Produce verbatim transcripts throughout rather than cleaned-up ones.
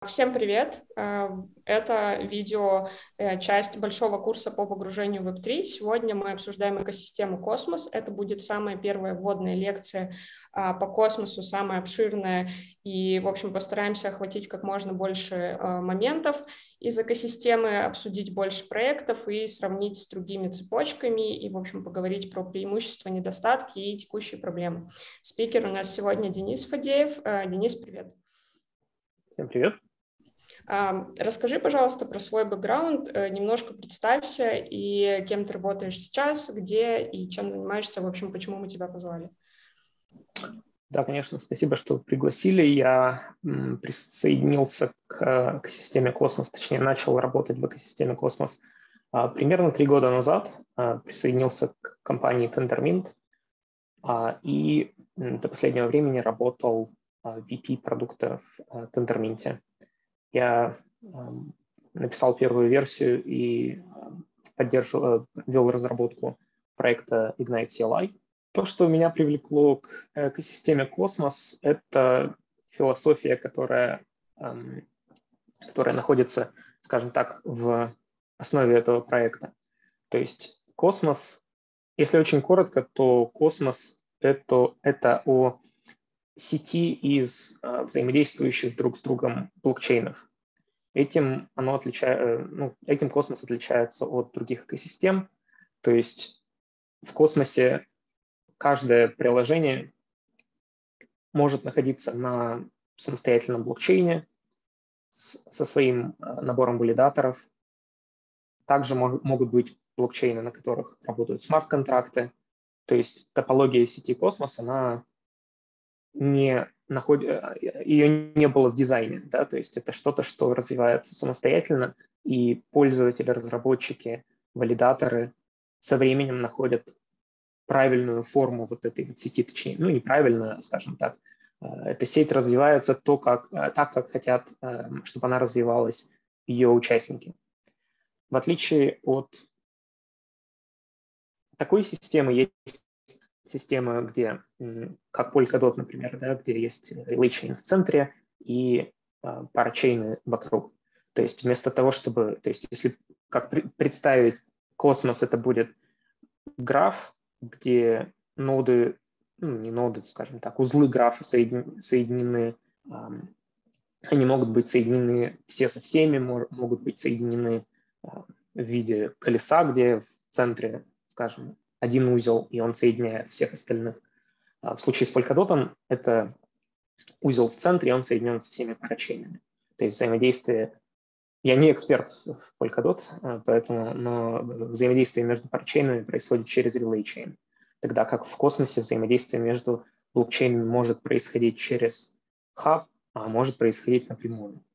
Всем привет! Э, Это видео э, часть большого курса по погружению в веб три. Сегодня мы обсуждаем экосистему Космос. Это будет самая первая вводная лекция а, по космосу, самая обширная. И, в общем, постараемся охватить как можно больше э, моментов из экосистемы, обсудить больше проектов и сравнить с другими цепочками и, в общем, поговорить про преимущества, недостатки и текущие проблемы. Спикер у нас сегодня Денис Фадеев. Э, Денис, привет! Всем привет. Расскажи, пожалуйста, про свой бэкграунд, немножко представься и кем ты работаешь сейчас, где и чем занимаешься, в общем, почему мы тебя позвали. Да, конечно, спасибо, что пригласили. Я присоединился к экосистеме Космос, точнее, начал работать в экосистеме Космос примерно три года назад. Присоединился к компании Tendermint и до последнего времени работал ви пи продукта в Tendermint. Я написал первую версию и поддерживал, вел разработку проекта Ignite си эл ай. То, что меня привлекло к экосистеме Космос, это философия, которая, которая находится, скажем так, в основе этого проекта. То есть космос, если очень коротко, то космос это, это о сети из взаимодействующих друг с другом блокчейнов. Этим, оно отличает, ну, этим космос отличается от других экосистем. То есть в космосе каждое приложение может находиться на самостоятельном блокчейне с, со своим набором валидаторов. Также мог, могут быть блокчейны, на которых работают смарт-контракты. То есть топология сети Космос, она не находит, ее не было в дизайне, да, то есть это что-то, что развивается самостоятельно, и пользователи, разработчики, валидаторы со временем находят правильную форму вот этой вот сети, точнее, ну, неправильно, скажем так. Эта сеть развивается то, как, так, как хотят, чтобы она развивалась ее участники. В отличие от такой системы, есть система, где, как Polkadot, например, да, где есть relay chain в центре и а, парачейны вокруг. То есть вместо того, чтобы, то есть если как представить космос, это будет граф, где ноды, ну, не ноды, скажем так, узлы графа соединены, соединены а, они могут быть соединены все со всеми, мож, могут быть соединены а, в виде колеса, где в центре, скажем, один узел, и он соединяет всех остальных. В случае с Polkadot это узел в центре, и он соединен со всеми парачейнами. То есть взаимодействие... Я не эксперт в Polkadot, поэтому, но взаимодействие между парачейнами происходит через relay chain, тогда как в космосе взаимодействие между блокчейнами может происходить через хаб, а может происходить напрямую.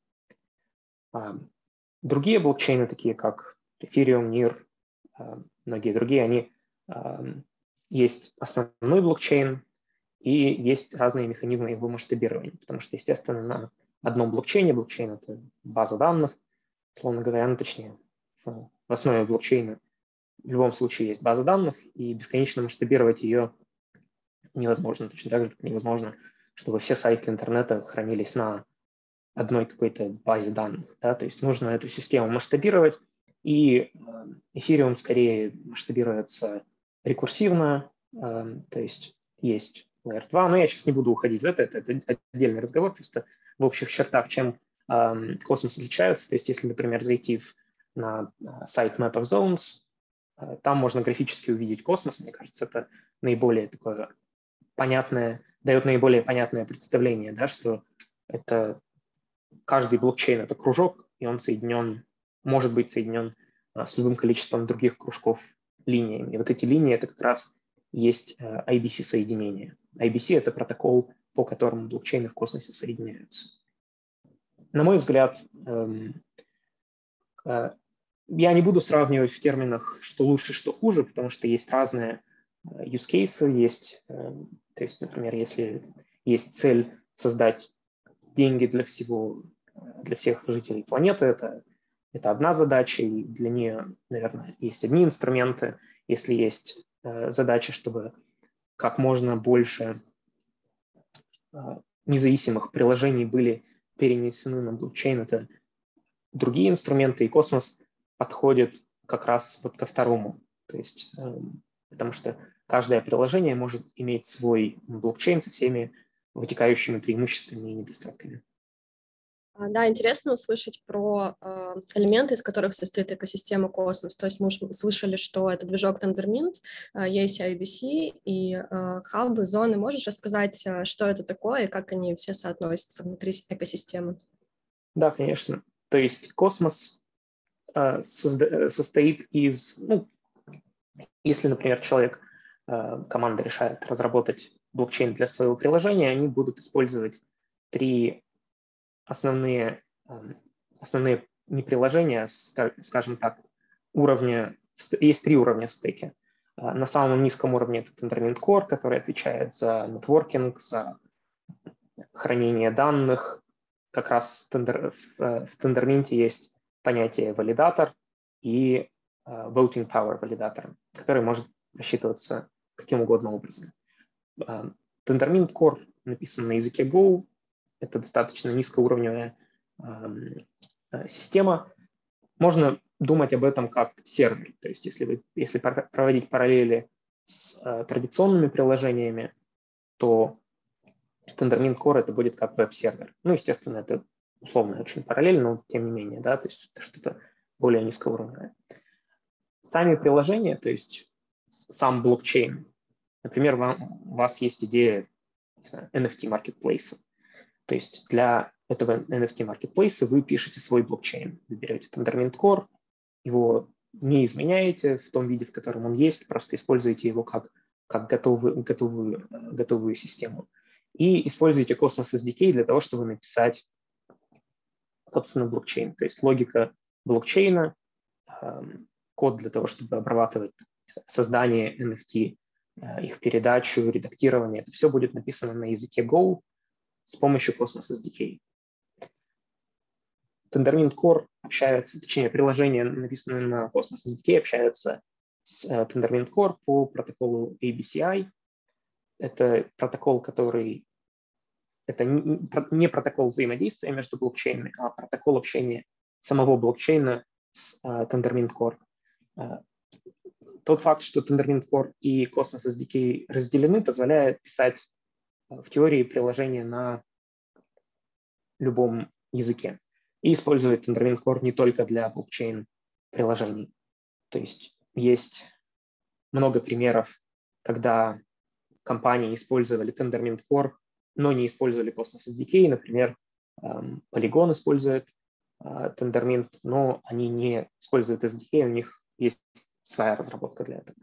Другие блокчейны, такие как Ethereum, нир, многие другие, они есть основной блокчейн и есть разные механизмы его масштабирования, потому что, естественно, на одном блокчейне, блокчейн — это база данных, условно говоря, ну, точнее, в основе блокчейна в любом случае есть база данных, и бесконечно масштабировать ее невозможно. Точно так же, как невозможно, чтобы все сайты интернета хранились на одной какой-то базе данных. Да? То есть нужно эту систему масштабировать, и Ethereum скорее масштабируется рекурсивно, то есть есть лэйер два, но я сейчас не буду уходить в это, это, это отдельный разговор, просто в общих чертах, чем э, космос отличается. То есть если, например, зайти в, на сайт Map of Zones, э, там можно графически увидеть космос, мне кажется, это наиболее такое понятное, дает наиболее понятное представление, да, что это каждый блокчейн — это кружок, и он соединен, может быть соединен а, с любым количеством других кружков линиями. И вот эти линии — это как раз есть а, ай би си-соединение. ай би си — это протокол, по которому блокчейны в космосе соединяются. На мой взгляд, эм, э, я не буду сравнивать в терминах, что лучше, что хуже, потому что есть разные use cases, есть, э, то есть, например, если есть цель создать деньги для всего, для всех жителей планеты, это, это одна задача, и для нее, наверное, есть одни инструменты. Если есть э, задача, чтобы как можно больше э, независимых приложений были перенесены на блокчейн, это другие инструменты, и Космос подходит как раз вот ко второму. То есть, потому что каждое приложение может иметь свой блокчейн со всеми вытекающими преимуществами и недостатками. Да, интересно услышать про э, элементы, из которых состоит экосистема Космос. То есть мы слышали, что это движок Tendermint, э, есть ай би си и э, хабы, зоны. Можешь рассказать, э, что это такое и как они все соотносятся внутри экосистемы? Да, конечно. То есть Космос э, созда- состоит из, ну, если, например, человек, э, команда решает разработать блокчейн для своего приложения, они будут использовать три основные, основные не приложения, скажем так, уровня, есть три уровня в стеке. На самом низком уровне это Tendermint Core, который отвечает за нетворкинг, за хранение данных. Как раз в Tendermint есть понятие валидатор и voting power валидатор, который может рассчитываться каким угодно образом. Tendermint Core написан на языке Go. Это достаточно низкоуровневая э, система. Можно думать об этом как сервер. То есть если, вы, если проводить параллели с э, традиционными приложениями, то Tendermint Core это будет как веб-сервер. Ну, естественно, это условно очень параллель, но тем не менее, да, то есть это что-то более низкоуровневое. Сами приложения, то есть сам блокчейн. Например, вам, у вас есть идея, не знаю, эн эф ти-маркетплейса. То есть для этого эн эф ти-маркетплейса вы пишете свой блокчейн. Вы берете Tendermint Core, его не изменяете в том виде, в котором он есть, просто используете его как, как готовую, готовую, готовую систему. И используете Cosmos эс ди кей для того, чтобы написать, собственно, блокчейн. То есть логика блокчейна, код для того, чтобы обрабатывать создание эн эф ти, их передачу, редактирование. Это все будет написано на языке Go, с помощью Cosmos эс ди кей. Tendermint Core общается, точнее, приложение, написанное на Cosmos эс ди кей, общается с Tendermint Core по протоколу эй би си ай. Это протокол, который... Это не протокол взаимодействия между блокчейнами, а протокол общения самого блокчейна с Tendermint Core. Тот факт, что Tendermint Core и Cosmos эс ди кей разделены, позволяет писать в теории приложения на любом языке. И использовать Tendermint Core не только для блокчейн-приложений. То есть есть много примеров, когда компании использовали Tendermint Core, но не использовали Cosmos эс ди кей. Например, Polygon использует Tendermint, но они не используют эс ди кей, у них есть своя разработка для этого.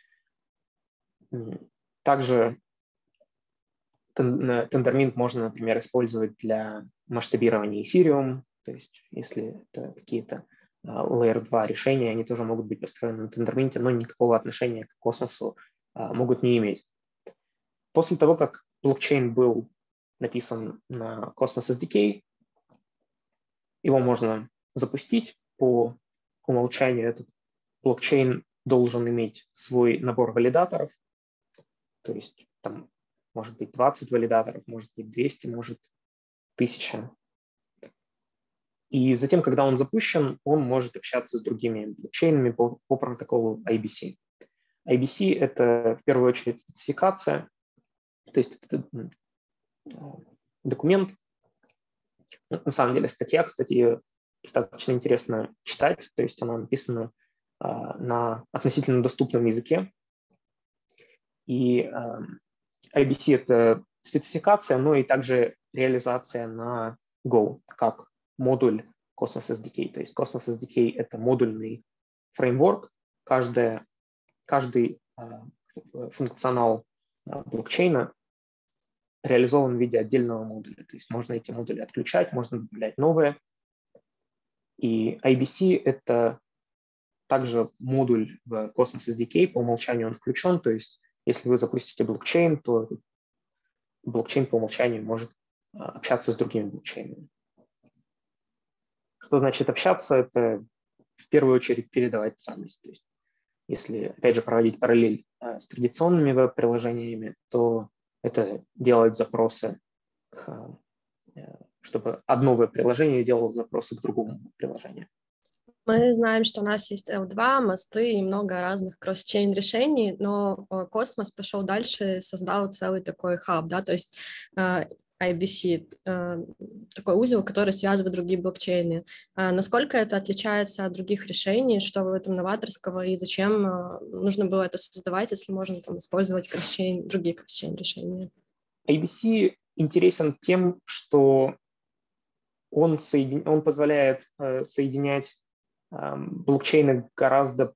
Также Tendermint можно, например, использовать для масштабирования Ethereum, то есть если это какие-то лейер два решения, они тоже могут быть построены на Tendermint, но никакого отношения к космосу могут не иметь. После того, как блокчейн был написан на Cosmos эс ди кей, его можно запустить. По умолчанию этот блокчейн должен иметь свой набор валидаторов, то есть там может быть двадцать валидаторов, может быть двести, может тысяча. И затем, когда он запущен, он может общаться с другими блокчейнами по, по протоколу ай би си. ай би си — это в первую очередь спецификация, то есть это документ. На самом деле статья, кстати, ее достаточно интересно читать, то есть она написана а, на относительно доступном языке. И а, ай би си — это спецификация, но и также реализация на Go, как модуль Cosmos эс ди кей. То есть Cosmos эс ди кей — это модульный фреймворк. Каждая, каждый а, функционал а, блокчейна реализован в виде отдельного модуля. То есть можно эти модули отключать, можно добавлять новые. И ай би си — это также модуль в Cosmos эс ди кей, по умолчанию он включен. То есть если вы запустите блокчейн, то блокчейн по умолчанию может общаться с другими блокчейнами. Что значит общаться? Это в первую очередь передавать ценность. То есть если, опять же, проводить параллель с традиционными веб-приложениями, то это делать запросы к чтобы одно веб-приложение делало запросы к другому приложению. Мы знаем, что у нас есть эл два, мосты и много разных кросс-чейн решений, но Cosmos пошел дальше и создал целый такой хаб, да, то есть ай би си, такой узел, который связывает другие блокчейны. Насколько это отличается от других решений, что в этом новаторского, и зачем нужно было это создавать, если можно там использовать кросс-чейн, другие кросс-чейн решения? ай би си интересен тем, что он, соедин... он позволяет э, соединять э, блокчейны гораздо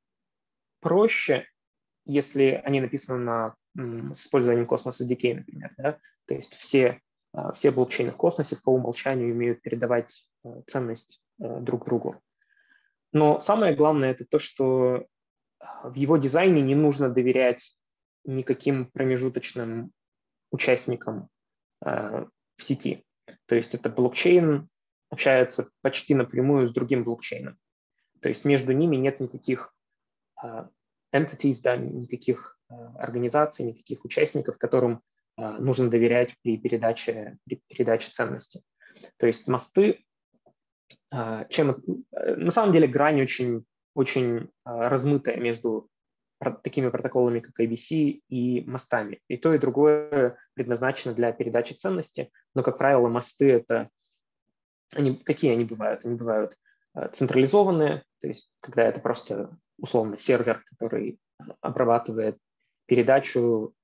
проще, если они написаны на м, с использованием Cosmos эс ди кей, например. Да? То есть все, э, все блокчейны в космосе по умолчанию умеют передавать э, ценность э, друг другу. Но самое главное — это то, что в его дизайне не нужно доверять никаким промежуточным участникам э, в сети. То есть это блокчейн общается почти напрямую с другим блокчейном. То есть между ними нет никаких uh, entities, да, никаких uh, организаций, никаких участников, которым uh, нужно доверять при передаче, при передаче ценности. То есть мосты, uh, чем, на самом деле грань очень, очень uh, размытая между такими протоколами, как ай би си и мостами. И то, и другое предназначено для передачи ценности, но, как правило, мосты — это они, какие они бывают? Они бывают централизованные, то есть когда это просто условно сервер, который обрабатывает передачу,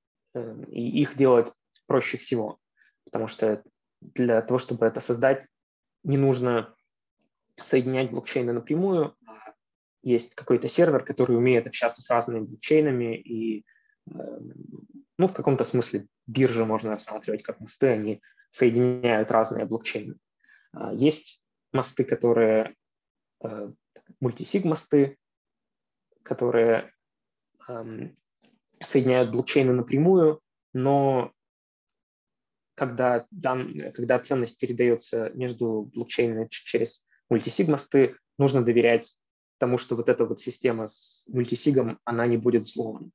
и их делать проще всего, потому что для того, чтобы это создать, не нужно соединять блокчейны напрямую. Есть какой-то сервер, который умеет общаться с разными блокчейнами, и ну, в каком-то смысле биржи можно рассматривать как мосты, они соединяют разные блокчейны. Есть мосты, которые мультисиг-мосты, которые эм, соединяют блокчейны напрямую, но когда, дан, когда ценность передается между блокчейнами через мультисиг-мосты, нужно доверять тому, что вот эта вот система с мультисигом, она не будет взломана.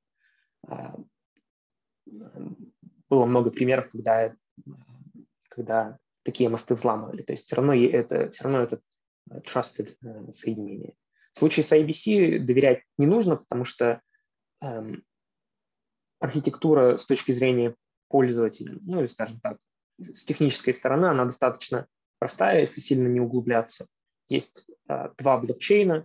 Было много примеров, когда, когда такие мосты взламывали. То есть все равно это, все равно это trusted соединение. В случае с ай би си доверять не нужно, потому что эм, архитектура с точки зрения пользователя, ну или, скажем так, с технической стороны, она достаточно простая, если сильно не углубляться. Есть э, два блокчейна.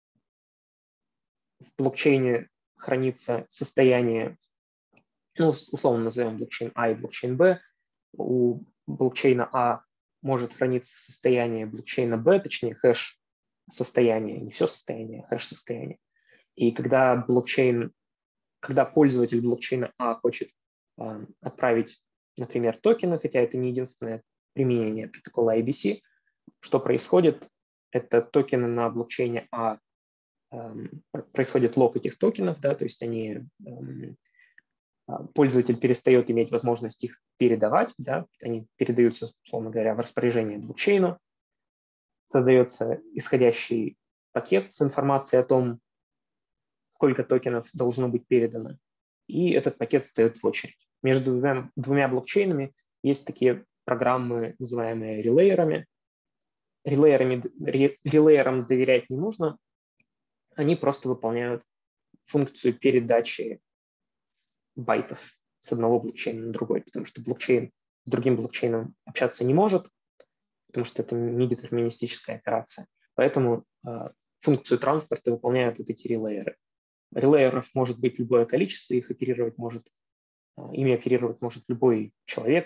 В блокчейне хранится состояние, ну, условно назовем блокчейн А и блокчейн Б. У блокчейна А может храниться состояние блокчейна Б, точнее хэш состояние, не все состояние, а хэш состояние. И когда блокчейн, когда пользователь блокчейна А хочет э, отправить, например, токены, хотя это не единственное применение протокола ай би си, что происходит? Это токены на блокчейне А, э, происходит лок этих токенов, да, то есть они, э, пользователь перестает иметь возможность их передавать, да, они передаются, условно говоря, в распоряжение блокчейну, создается исходящий пакет с информацией о том, сколько токенов должно быть передано, и этот пакет стоит в очередь. Между двумя, двумя блокчейнами есть такие программы, называемые релейерами. Релейерами, релейерам доверять не нужно, они просто выполняют функцию передачи байтов с одного блокчейна на другой, потому что блокчейн с другим блокчейном общаться не может, потому что это не детерминистическая операция. Поэтому э, функцию транспорта выполняют вот эти релейеры. Релейеров может быть любое количество, их оперировать может, э, ими оперировать может любой человек.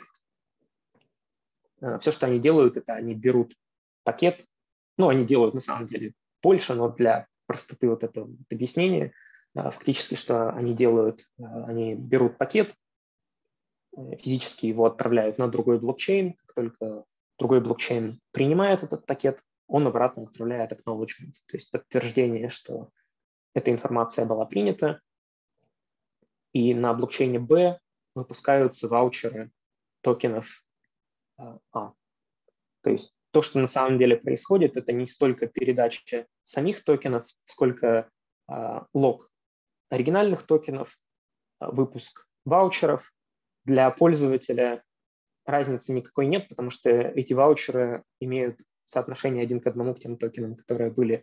Э, все, что они делают, это они берут пакет, ну, они делают на самом деле больше, но для простоты вот этого вот объяснения, э, фактически, что они делают, э, они берут пакет, физически его отправляют на другой блокчейн. Как только другой блокчейн принимает этот пакет, он обратно отправляет acknowledgement, то есть подтверждение, что эта информация была принята. И на блокчейне B выпускаются ваучеры токенов А. То есть то, что на самом деле происходит, это не столько передача самих токенов, сколько а, лог оригинальных токенов, а, выпуск ваучеров. Для пользователя разницы никакой нет, потому что эти ваучеры имеют соотношение один к одному к тем токенам, которые были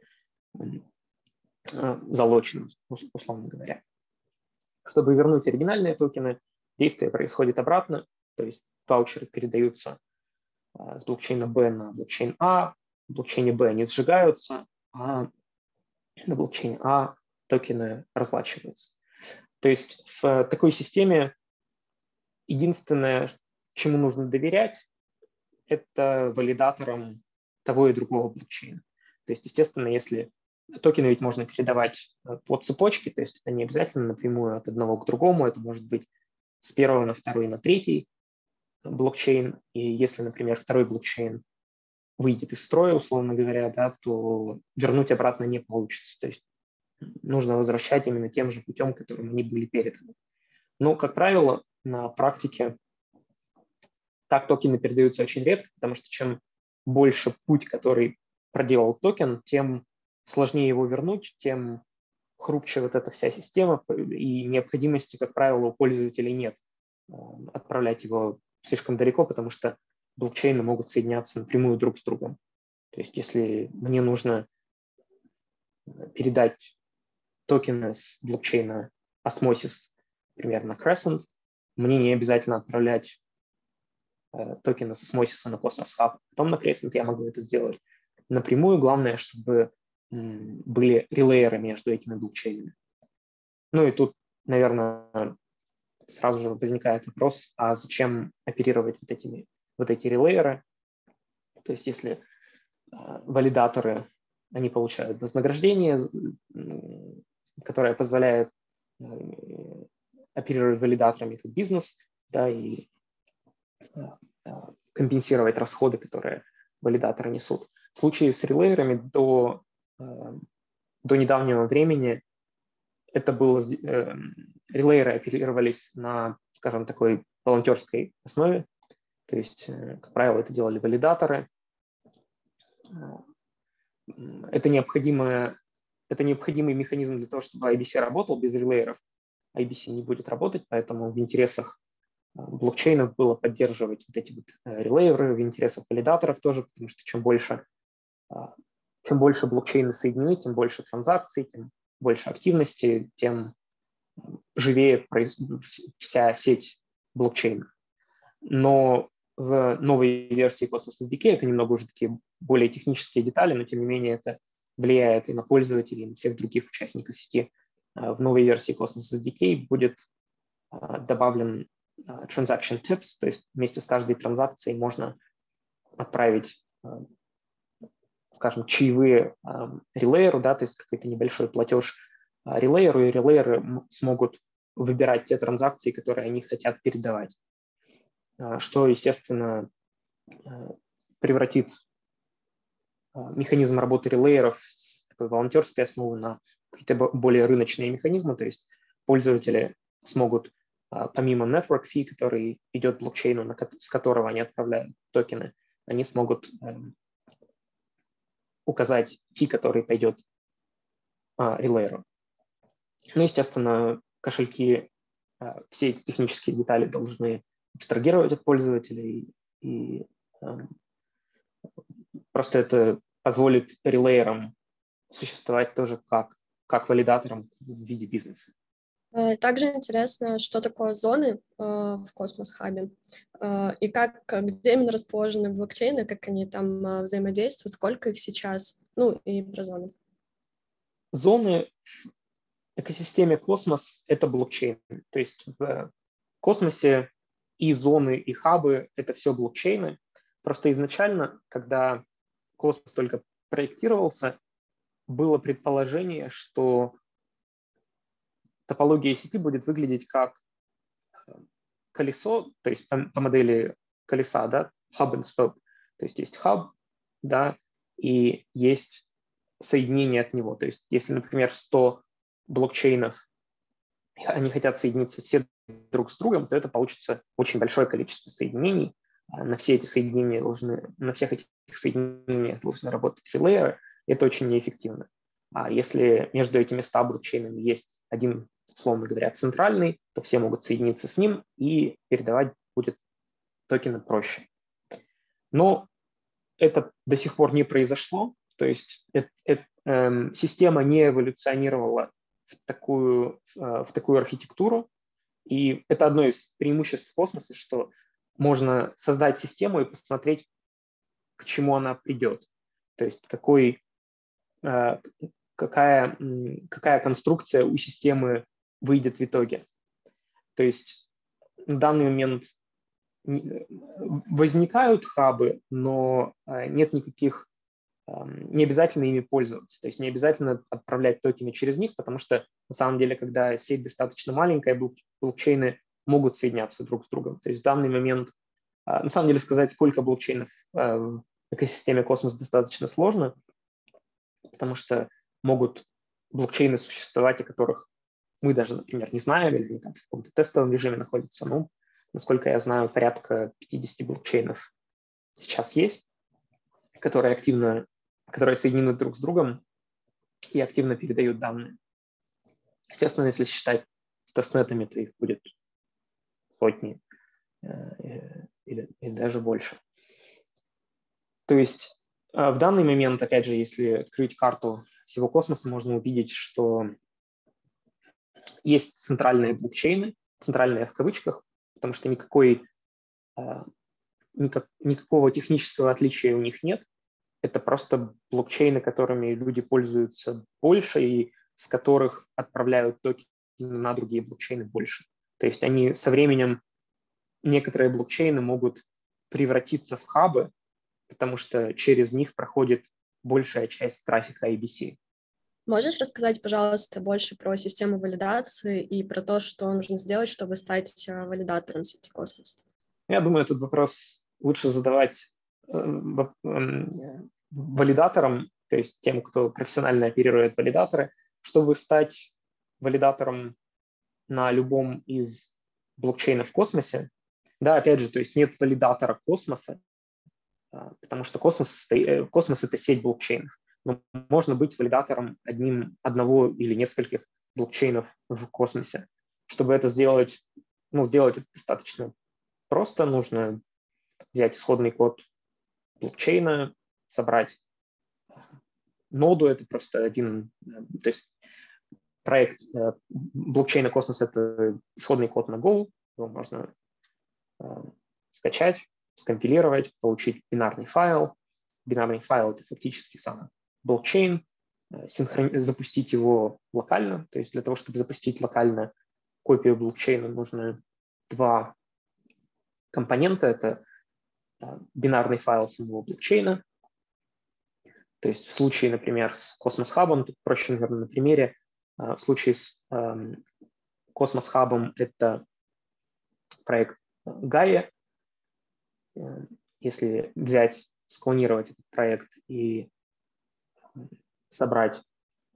залочены, условно говоря. Чтобы вернуть оригинальные токены, действие происходит обратно, то есть ваучеры передаются с блокчейна B на блокчейн А, в блокчейне B они сжигаются, а на блокчейне А токены разлачиваются. То есть в такой системе единственное, чему нужно доверять, это валидаторам того и другого блокчейна. То есть, естественно, если токены ведь можно передавать по цепочке, то есть это не обязательно напрямую от одного к другому, это может быть с первого на второй, на третий блокчейн. И если, например, второй блокчейн выйдет из строя, условно говоря, да, то вернуть обратно не получится. То есть нужно возвращать именно тем же путем, которым они были переданы. Но, как правило, на практике так токены передаются очень редко, потому что чем больше путь, который проделал токен, тем сложнее его вернуть, тем хрупче вот эта вся система, и необходимости, как правило, у пользователей нет отправлять его слишком далеко, потому что блокчейны могут соединяться напрямую друг с другом. То есть если мне нужно передать токены с блокчейна Osmosis, например, на Crescent, мне не обязательно отправлять э, токены с Osmosis на Cosmos Hub, потом на Crescent я могу это сделать напрямую. Главное, чтобы м, были релейеры между этими блокчейнами. Ну и тут, наверное, сразу же возникает вопрос, а зачем оперировать вот этими вот эти релейеры? То есть если э, валидаторы, они получают вознаграждение, которое позволяет э, оперировать валидаторами как бизнес, да, и э, компенсировать расходы, которые валидаторы несут. В случае с релейерами до, э, до недавнего времени это было, э, релейеры оперировались на, скажем, такой волонтерской основе. То есть, э, как правило, это делали валидаторы. Это, необходимое, это необходимый механизм для того, чтобы ай би си работал. Без релейеров ай би си не будет работать, поэтому в интересах блокчейнов было поддерживать вот эти вот релейеры, в интересах валидаторов тоже, потому что чем больше, чем больше блокчейны соединены, тем больше транзакций, тем больше активности, тем живее вся сеть блокчейна. Но в новой версии Cosmos эс ди кей это немного уже такие более технические детали, но тем не менее это влияет и на пользователей, и на всех других участников сети. В новой версии Cosmos эс ди кей будет добавлен transaction tips, то есть вместе с каждой транзакцией можно отправить, скажем, чаевые релейеру, да, то есть какой-то небольшой платеж релейеру, и релейеры смогут выбирать те транзакции, которые они хотят передавать, что, естественно, превратит механизм работы релейеров с такой волонтерской основы на какие-то более рыночные механизмы, то есть пользователи смогут, помимо network fee, который идет блокчейну, с которого они отправляют токены, они смогут указать фи, который пойдет релейеру. Ну, естественно, кошельки, все эти технические детали должны абстрагировать от пользователей, и просто это позволит релейерам существовать тоже как, как валидаторам в виде бизнеса. Также интересно, что такое зоны в Cosmos Hub, и как, где именно расположены блокчейны, как они там взаимодействуют, сколько их сейчас, ну и про зоны. Зоны в экосистеме Cosmos — это блокчейн. То есть в космосе и зоны, и хабы — это все блокчейны. Просто изначально, когда Cosmos только проектировался, было предположение, что топология сети будет выглядеть как колесо, то есть по, по модели колеса, да, hub and spoke. То есть есть hub, да, и есть соединение от него. То есть если, например, сто блокчейнов, они хотят соединиться все друг с другом, то это получится очень большое количество соединений. На все эти соединения должны, на всех этих соединениях должны работать релейеры. Это очень неэффективно. А если между этими ста блокчейнами есть один, условно говоря, центральный, то все могут соединиться с ним, и передавать будет токены проще. Но это до сих пор не произошло, то есть это, это, э, система не эволюционировала в такую, э, в такую архитектуру, и это одно из преимуществ космоса, что можно создать систему и посмотреть, к чему она придет, то есть какой, э, какая, какая конструкция у системы выйдет в итоге. То есть в данный момент возникают хабы, но нет никаких, не обязательно ими пользоваться. То есть не обязательно отправлять токены через них, потому что на самом деле, когда сеть достаточно маленькая, блокчейны могут соединяться друг с другом. То есть в данный момент, на самом деле сказать, сколько блокчейнов в экосистеме Космос достаточно сложно, потому что могут блокчейны существовать, о которых мы даже, например, не знаем, или там в каком-то тестовом режиме находятся. Ну, насколько я знаю, порядка пятьдесят блокчейнов сейчас есть, которые активно, которые соединены друг с другом и активно передают данные. Естественно, если считать с тестнетами, то их будет сотни э, или, или даже больше. То есть э, в данный момент, опять же, если открыть карту всего космоса, можно увидеть, что есть центральные блокчейны, центральные в кавычках, потому что никакой, никак, никакого технического отличия у них нет. Это просто блокчейны, которыми люди пользуются больше и с которых отправляют токены на другие блокчейны больше. То есть они со временем, некоторые блокчейны могут превратиться в хабы, потому что через них проходит большая часть трафика ай би си. Можешь рассказать, пожалуйста, больше про систему валидации и про то, что нужно сделать, чтобы стать валидатором сети Космос? Я думаю, этот вопрос лучше задавать валидаторам, то есть тем, кто профессионально оперирует валидаторы. Чтобы стать валидатором на любом из блокчейнов в космосе, да, опять же, то есть нет валидатора космоса, потому что космос, космос — это сеть блокчейнов. Но можно быть валидатором одним, одного или нескольких блокчейнов в космосе. Чтобы это сделать, ну, сделать это достаточно просто, нужно взять исходный код блокчейна, собрать ноду, это просто один, то есть проект блокчейна Космос — это исходный код на Go, его можно скачать, скомпилировать, получить бинарный файл. Бинарный файл — это фактически сам блокчейн, синхрон... запустить его локально. То есть для того, чтобы запустить локально копию блокчейна, нужно два компонента. Это бинарный файл самого блокчейна. То есть в случае, например, с Cosmos Hub, тут проще, наверное, на примере, в случае с Cosmos Hub это проект Gaia. Если взять, склонировать этот проект и собрать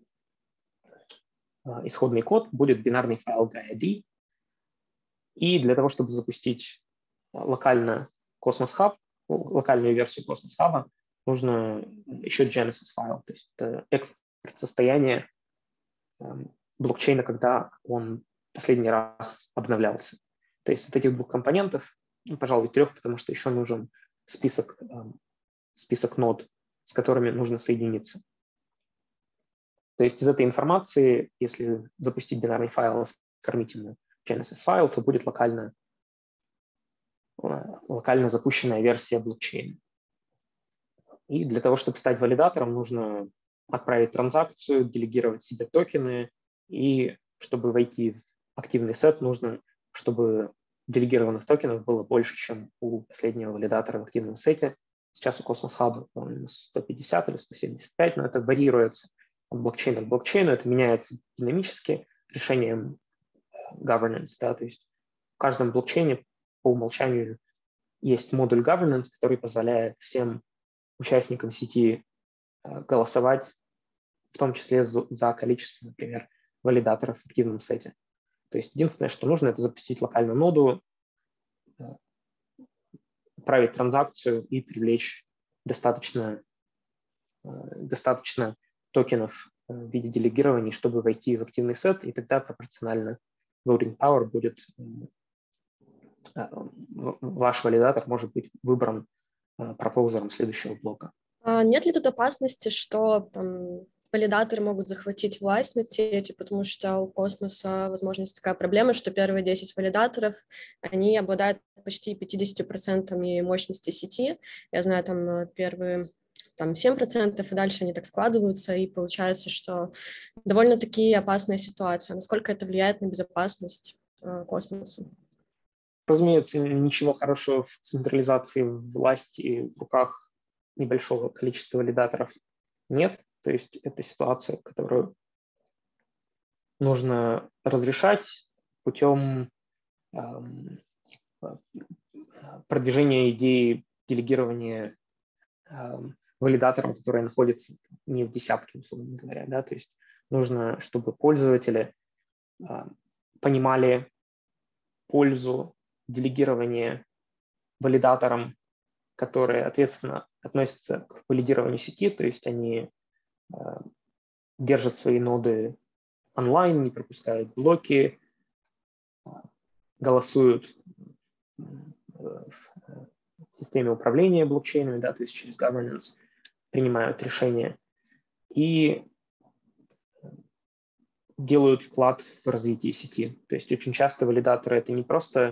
исходный код, будет бинарный файл GaiaD. И для того, чтобы запустить локально Cosmos Hub, локальную версию Cosmos Hub, нужно еще Genesis файл, то есть это экспорт состояния блокчейна, когда он последний раз обновлялся. То есть от этих двух компонентов, ну, пожалуй, трех, потому что еще нужен список, список нод, с которыми нужно соединиться. То есть из этой информации, если запустить бинарный файл, скормить ему Genesis файл, то будет локально, локально запущенная версия блокчейна. И для того, чтобы стать валидатором, нужно отправить транзакцию, делегировать себе токены, и чтобы войти в активный сет, нужно, чтобы делегированных токенов было больше, чем у последнего валидатора в активном сете. Сейчас у Cosmos Hub, по-моему, сто пятьдесят или сто семьдесят пять, но это варьируется от блокчейна к блокчейну, это меняется динамически решением governance, да, то есть в каждом блокчейне по умолчанию есть модуль governance, который позволяет всем участникам сети голосовать, в том числе за количество, например, валидаторов в активном сете. То есть единственное, что нужно, это запустить локальную ноду, отправить транзакцию и привлечь достаточно, достаточно токенов в виде делегирований, чтобы войти в активный сет, и тогда пропорционально voting power будет ваш валидатор может быть выбран пропоузером следующего блока. А нет ли тут опасности, что там, валидаторы могут захватить власть над сетью, потому что у Космоса, возможно, есть такая проблема, что первые десять валидаторов, они обладают почти пятьдесят процентов мощности сети. Я знаю, там первые там, семь процентов, и дальше они так складываются, и получается, что довольно-таки опасная ситуация. Насколько это влияет на безопасность э, Космоса? Разумеется, ничего хорошего в централизации власти в руках небольшого количества валидаторов нет. То есть это ситуация, которую нужно разрешать путем эм, продвижения идеи делегирования эм, валидаторам, которые находятся не в десятке, условно говоря. Да? То есть нужно, чтобы пользователи э, понимали пользу делегирования валидаторам, которые ответственно относятся к валидированию сети, то есть они э, держат свои ноды онлайн, не пропускают блоки, голосуют в системе управления блокчейнами, да, то есть через governance, принимают решения и делают вклад в развитие сети. То есть очень часто валидаторы — это не просто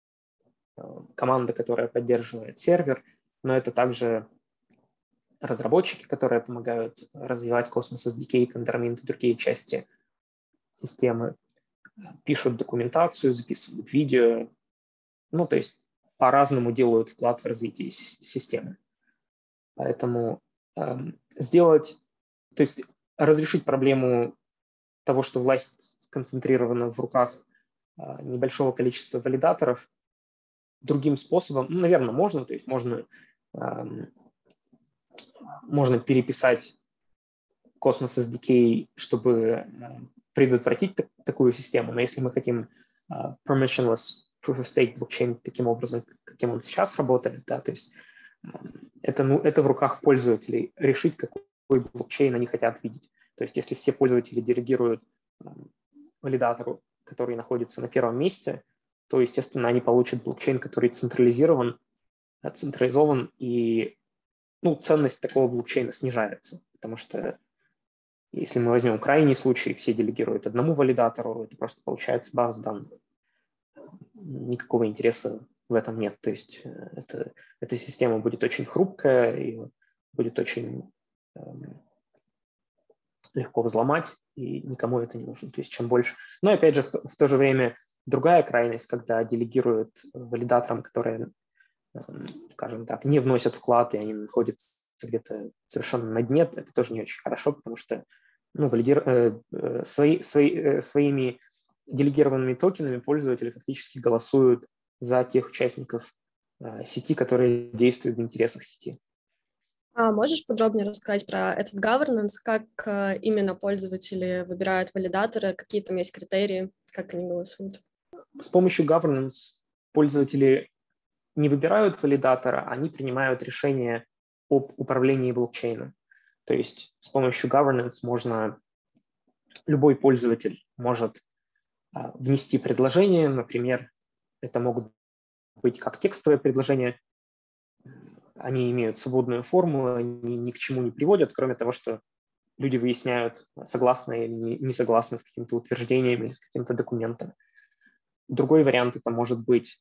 команда, которая поддерживает сервер, но это также разработчики, которые помогают развивать Cosmos эс ди кей, Tendermint и другие части системы, пишут документацию, записывают видео, ну, то есть по-разному делают вклад в развитие системы. Поэтому эм, сделать, то есть разрешить проблему того, что власть сконцентрирована в руках э, небольшого количества валидаторов, другим способом, ну, наверное, можно, то есть можно, эм, можно переписать Cosmos эс ди кей, чтобы э, предотвратить так, такую систему, но если мы хотим э, permissionless proof of stake блокчейн таким образом, каким он сейчас работает, да, то есть э, это, ну, это в руках пользователей решить, какой блокчейн они хотят видеть. То есть если все пользователи делегируют э, валидатору, который находится на первом месте, то, естественно, они получат блокчейн, который централизирован, централизован, и ну, ценность такого блокчейна снижается, потому что если мы возьмем крайний случай, все делегируют одному валидатору, это просто получается база данных. Никакого интереса в этом нет. То есть это, эта система будет очень хрупкая и будет очень эм, легко взломать, и никому это не нужно. То есть чем больше... Но опять же, в то, в то же время другая крайность, когда делегируют валидаторам, которые, эм, скажем так, не вносят вклад, и они находятся где-то совершенно на дне, это тоже не очень хорошо, потому что ну, валидир... э, э, свои, свои, э, своими делегированными токенами пользователи фактически голосуют за тех участников э, сети, которые действуют в интересах сети. А можешь подробнее рассказать про этот governance, как э, именно пользователи выбирают валидаторы, какие там есть критерии, как они голосуют? С помощью governance пользователи не выбирают валидатора, они принимают решение об управлении блокчейном. То есть с помощью governance можно, любой пользователь может а, внести предложение, например, это могут быть как текстовые предложения, они имеют свободную форму, они ни к чему не приводят, кроме того, что люди выясняют, согласны или не, не согласны с каким-то утверждением или с каким-то документом. Другой вариант это может быть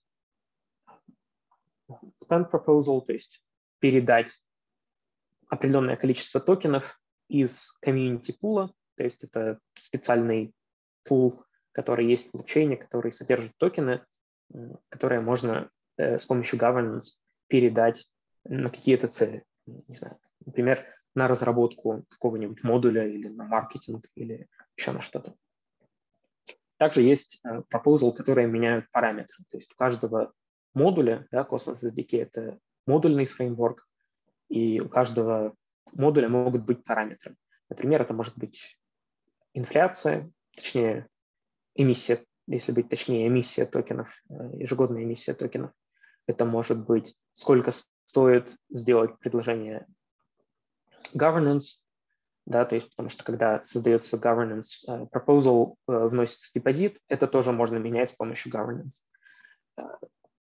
spend proposal, то есть передать определенное количество токенов из комьюнити пула, то есть это специальный пул, который есть в блокчейне, который содержит токены, которые можно э, с помощью governance передать на какие-то цели. Не знаю, например, на разработку какого-нибудь модуля или на маркетинг или еще на что-то. Также есть э, proposal, которые меняют параметры. То есть у каждого модуля, да, Cosmos эс ди кей — это модульный фреймворк, и у каждого модуля могут быть параметры. Например, это может быть инфляция, точнее, эмиссия, если быть точнее, эмиссия токенов, ежегодная эмиссия токенов. Это может быть, сколько стоит сделать предложение governance, да, то есть потому что когда создается governance proposal, вносится депозит, это тоже можно менять с помощью governance.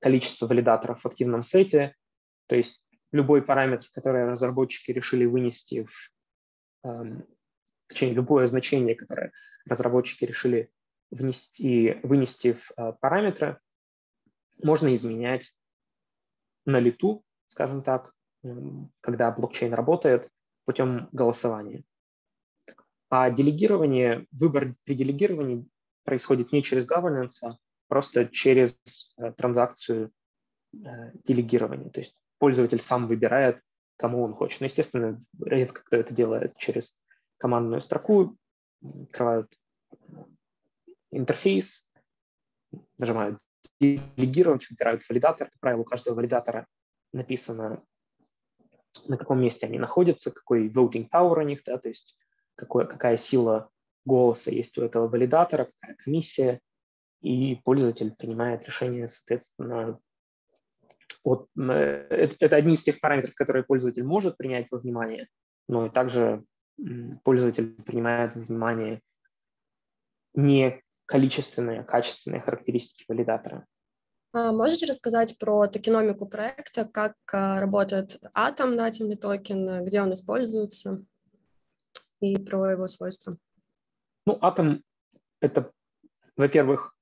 количество валидаторов в активном сете, то есть любой параметр, который разработчики решили вынести в, э, точнее, любое значение, которое разработчики решили внести, вынести в э, параметры, можно изменять на лету, скажем так, когда блокчейн работает путем голосования. А делегирование, выбор при делегировании происходит не через governance, а просто через э, транзакцию э, делегирования. То есть пользователь сам выбирает, кому он хочет. Но, естественно, редко кто это делает через командную строку, открывают интерфейс, нажимают делегировать, выбирают валидатор. Как правило, у каждого валидатора написано, на каком месте они находятся, какой voting power у них, да, то есть какой, какая сила голоса есть у этого валидатора, какая комиссия, и пользователь принимает решение, соответственно, от, это, это одни из тех параметров, которые пользователь может принять во внимание, но и также пользователь принимает во внимание не количественные, а качественные характеристики валидатора. Можете рассказать про токеномику проекта, как работает Atom, нативный токен, где он используется, и про его свойства? Ну, Atom — это, во-первых,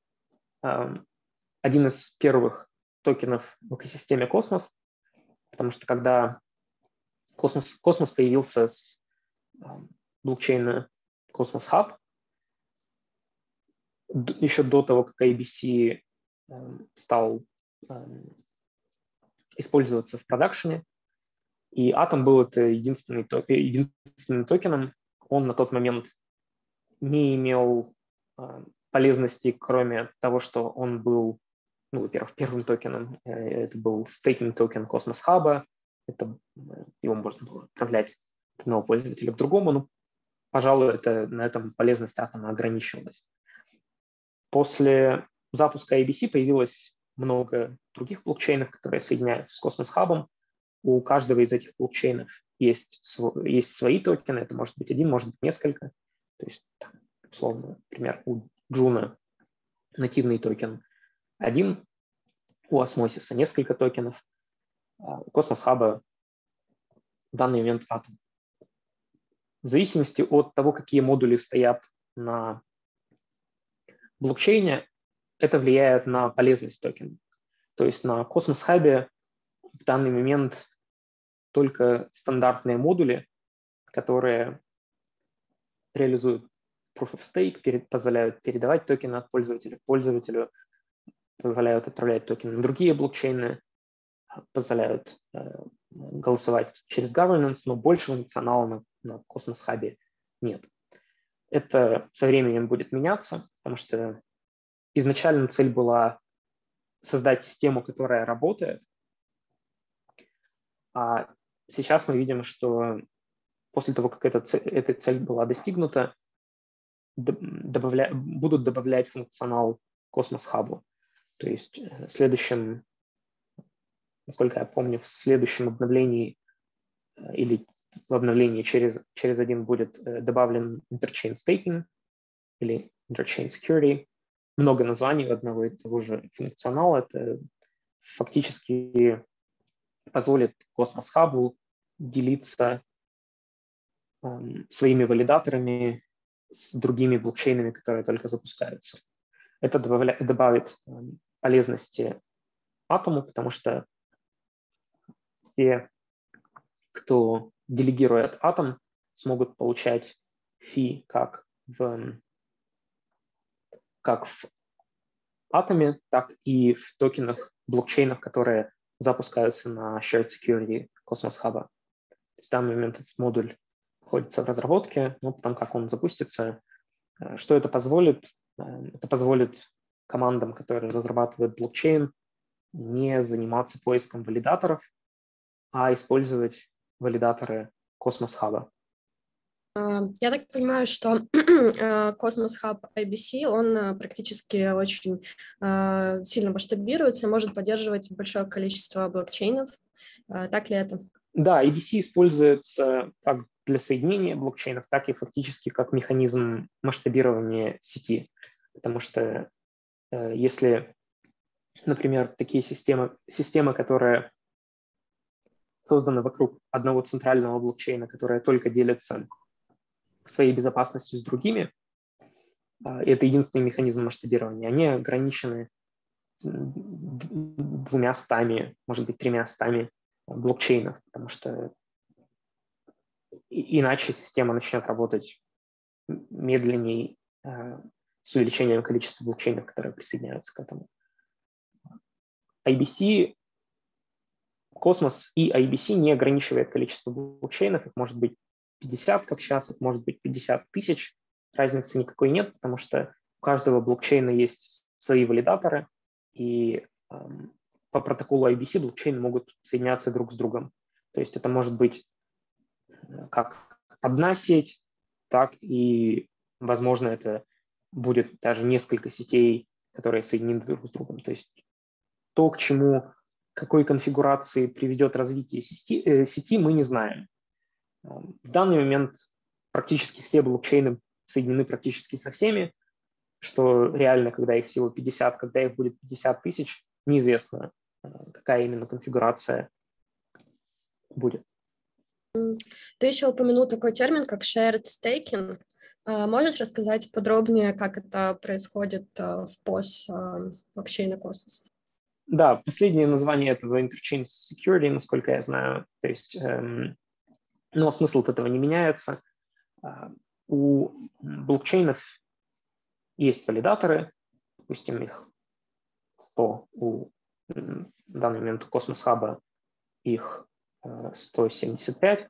один из первых токенов в экосистеме Cosmos, потому что когда Cosmos, Cosmos появился с блокчейна Cosmos Hub, еще до того, как эй би си стал использоваться в продакшене, и Atom был это единственный, единственным токеном. Он на тот момент не имел полезности, кроме того, что он был, ну, во-первых, первым токеном. Это был стейкинг токен Cosmos Hub. Это, его можно было отправлять от одного пользователя к другому. Но, пожалуй, это, на этом полезность Atom ограничивалась. После запуска эй би си появилось много других блокчейнов, которые соединяются с Cosmos Hub. У каждого из этих блокчейнов есть, есть свои токены. Это может быть один, может быть несколько. То есть, там, условно, например, у Juno нативный токен один, у Osmosis несколько токенов, у Cosmos Hub в данный момент Atom. В зависимости от того, какие модули стоят на блокчейне, это влияет на полезность токена. То есть на Cosmos Hub в данный момент только стандартные модули, которые реализуют Proof of Stake, перед, позволяют передавать токены от пользователя к пользователю, позволяют отправлять токены на другие блокчейны, позволяют э, голосовать через governance, но больше функционала на, на Cosmos Hub нет. Это со временем будет меняться, потому что изначально цель была создать систему, которая работает, а сейчас мы видим, что после того, как эта цель, эта цель была достигнута, добавля, будут добавлять функционал Cosmos Hub. То есть в следующем, насколько я помню, в следующем обновлении или в обновлении через, через один будет добавлен Interchain Staking или Interchain Security. Много названий одного и того же функционала. Это фактически позволит Cosmos Hub делиться um, своими валидаторами с другими блокчейнами, которые только запускаются. Это добавля, добавит um, полезности Atom, потому что все, кто делегирует Atom, смогут получать фи как в, как в Atom, так и в токенах блокчейнов, которые запускаются на Shared Security Cosmos Hub. То есть в данный момент этот модуль находится в разработке, но потом, как он запустится, что это позволит? Это позволит командам, которые разрабатывают блокчейн, не заниматься поиском валидаторов, а использовать валидаторы Cosmos Hub. Я так понимаю, что Cosmos Hub эй би си, он практически очень сильно масштабируется, может поддерживать большое количество блокчейнов. Так ли это? Да, эй би си используется как для соединения блокчейнов, так и фактически как механизм масштабирования сети. Потому что если например, такие системы, системы, которые созданы вокруг одного центрального блокчейна, которые только делятся своей безопасностью с другими, это единственный механизм масштабирования, они ограничены двумя стами, может быть, тремя стами блокчейнов, потому что иначе система начнет работать медленнее с увеличением количества блокчейнов, которые присоединяются к этому. ай би си, Cosmos и ай би си не ограничивает количество блокчейнов, их может быть пятьдесят, как сейчас, их может быть пятьдесят тысяч, разницы никакой нет, потому что у каждого блокчейна есть свои валидаторы, и эм, по протоколу ай би си блокчейны могут соединяться друг с другом. То есть это может быть как одна сеть, так и, возможно, это будет даже несколько сетей, которые соединены друг с другом. То есть то, к чему, к какой конфигурации приведет развитие сети, э, сети, мы не знаем. В данный момент практически все блокчейны соединены практически со всеми, что реально, когда их всего пятьдесят, когда их будет пятьдесят тысяч, неизвестно, какая именно конфигурация будет. Ты еще упомянул такой термин, как shared staking. Можешь рассказать подробнее, как это происходит в пос блокчейна Cosmos? Да, последнее название этого Interchain Security, насколько я знаю. То есть, эм, но смысл от этого не меняется. У блокчейнов есть валидаторы, допустим, их сто, у, в данный момент у Cosmos Hub их сто семьдесят пять.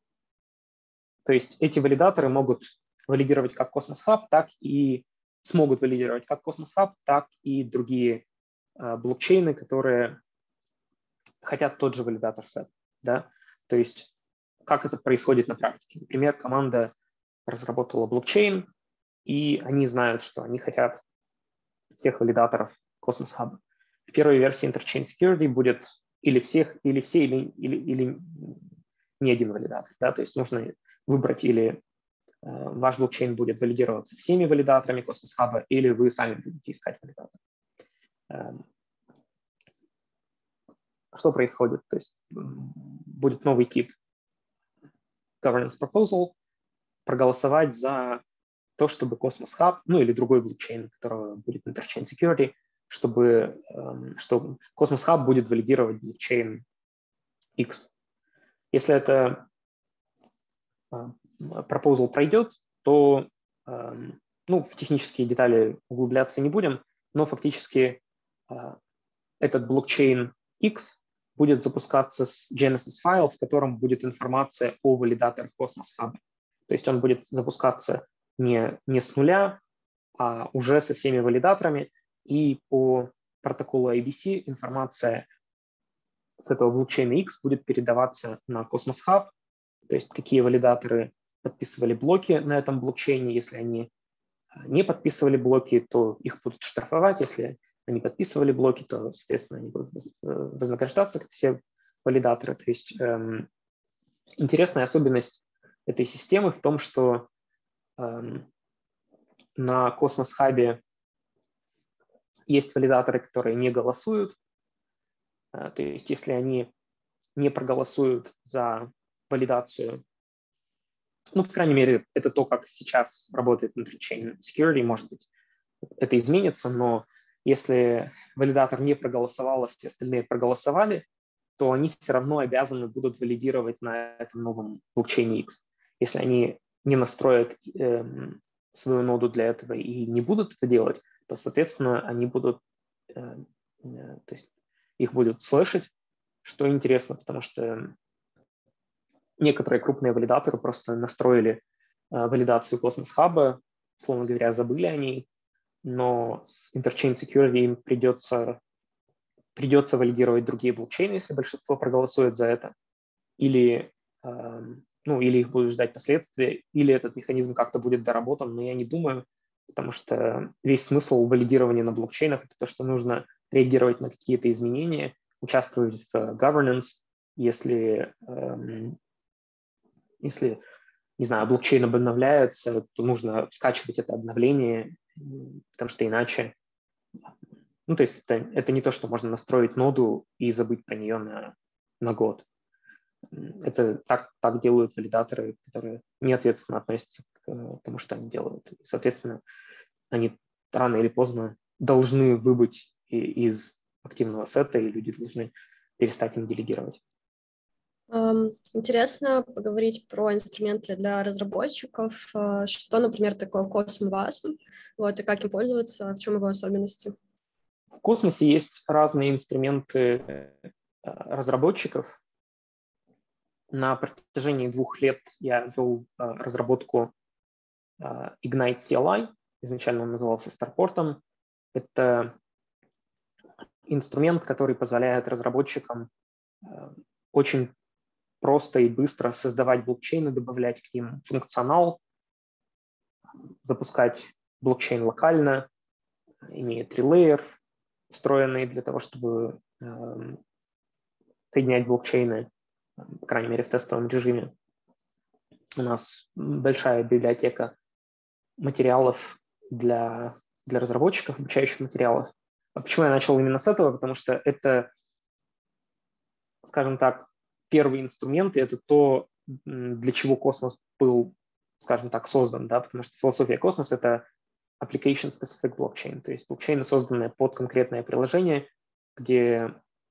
То есть эти валидаторы могут валидировать как Cosmos Hub, так и смогут валидировать как Cosmos Hub, так и другие э, блокчейны, которые хотят тот же валидатор сет. Да? То есть как это происходит на практике. Например, команда разработала блокчейн, и они знают, что они хотят всех валидаторов Cosmos Hub. В первой версии Interchain Security будет или всех, или все, или, или, или не один валидатор. Да? То есть нужно выбрать или э, ваш блокчейн будет валидироваться всеми валидаторами Cosmos Hub, или вы сами будете искать валидатор. Э, что происходит? То есть будет новый тип governance proposal, проголосовать за то, чтобы Cosmos Hub, ну или другой блокчейн, которого будет Interchain Security, чтобы э, что Cosmos Hub будет валидировать блокчейн X. Если это proposal пройдет, то ну, в технические детали углубляться не будем, но фактически этот блокчейн X будет запускаться с Genesis файл, в котором будет информация о валидаторах Cosmos Hub. То есть он будет запускаться не, не с нуля, а уже со всеми валидаторами, и по протоколу ай би си информация с этого блокчейна X будет передаваться на Cosmos Hub, то есть какие валидаторы подписывали блоки на этом блокчейне. Если они не подписывали блоки, то их будут штрафовать. Если они подписывали блоки, то, соответственно, они будут вознаграждаться, как все валидаторы. То есть эм, интересная особенность этой системы в том, что эм, на Cosmos Hub есть валидаторы, которые не голосуют. Э, то есть если они не проголосуют за валидацию, ну, по крайней мере, это то, как сейчас работает Interchain Security, может быть, это изменится, но если валидатор не проголосовал, а все остальные проголосовали, то они все равно обязаны будут валидировать на этом новом блокчейне X. Если они не настроят э, свою ноду для этого и не будут это делать, то, соответственно, они будут, э, э, то есть их будут слышать, что интересно, потому что некоторые крупные валидаторы просто настроили э, валидацию Cosmos Hub, условно говоря, забыли о ней, но с Interchain Security им придется, придется валидировать другие блокчейны, если большинство проголосует за это, или, э, ну, или их будут ждать последствия, или этот механизм как-то будет доработан, но я не думаю, потому что весь смысл валидирования на блокчейнах – это то, что нужно реагировать на какие-то изменения, участвовать в governance, если, э, если не знаю, блокчейн обновляется, то нужно скачивать это обновление, потому что иначе Ну, то есть это, это не то, что можно настроить ноду и забыть про нее на, на год. Это так, так делают валидаторы, которые не ответственно относятся к тому, что они делают. И, соответственно, они рано или поздно должны выбыть из активного сета, и люди должны перестать им делегировать. Интересно поговорить про инструменты для разработчиков. Что, например, такое CosmWasm? Вот, и как им пользоваться, в чем его особенности? В космосе есть разные инструменты разработчиков. На протяжении двух лет я вел разработку Ignite си эл ай. Изначально он назывался Starport. Это инструмент, который позволяет разработчикам очень просто и быстро создавать блокчейны, добавлять к ним функционал, запускать блокчейн локально, имеет релейер, встроенный для того, чтобы э, соединять блокчейны, по крайней мере, в тестовом режиме. У нас большая библиотека материалов для, для разработчиков, обучающих материалов. А почему я начал именно с этого? Потому что это, скажем так, первые инструменты, это то, для чего космос был, скажем так, создан, да, потому что философия космоса — это application-specific blockchain, то есть блокчейны, созданные под конкретное приложение, где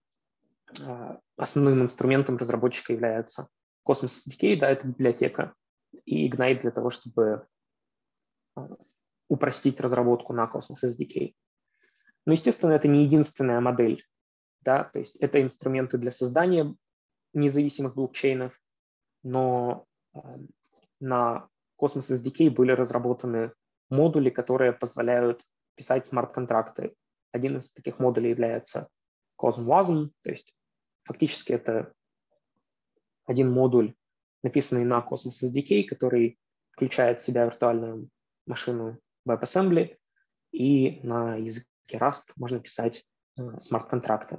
э, основным инструментом разработчика является Cosmos эс ди кей, да, это библиотека, и Ignite для того, чтобы э, упростить разработку на Cosmos эс ди кей. Но, естественно, это не единственная модель, да, то есть это инструменты для создания независимых блокчейнов, но э, на Cosmos эс ди кей были разработаны модули, которые позволяют писать смарт-контракты. Один из таких модулей является CosmWasm, то есть фактически это один модуль, написанный на Cosmos эс ди кей, который включает в себя виртуальную машину WebAssembly, и на языке Rust можно писать э, смарт-контракты.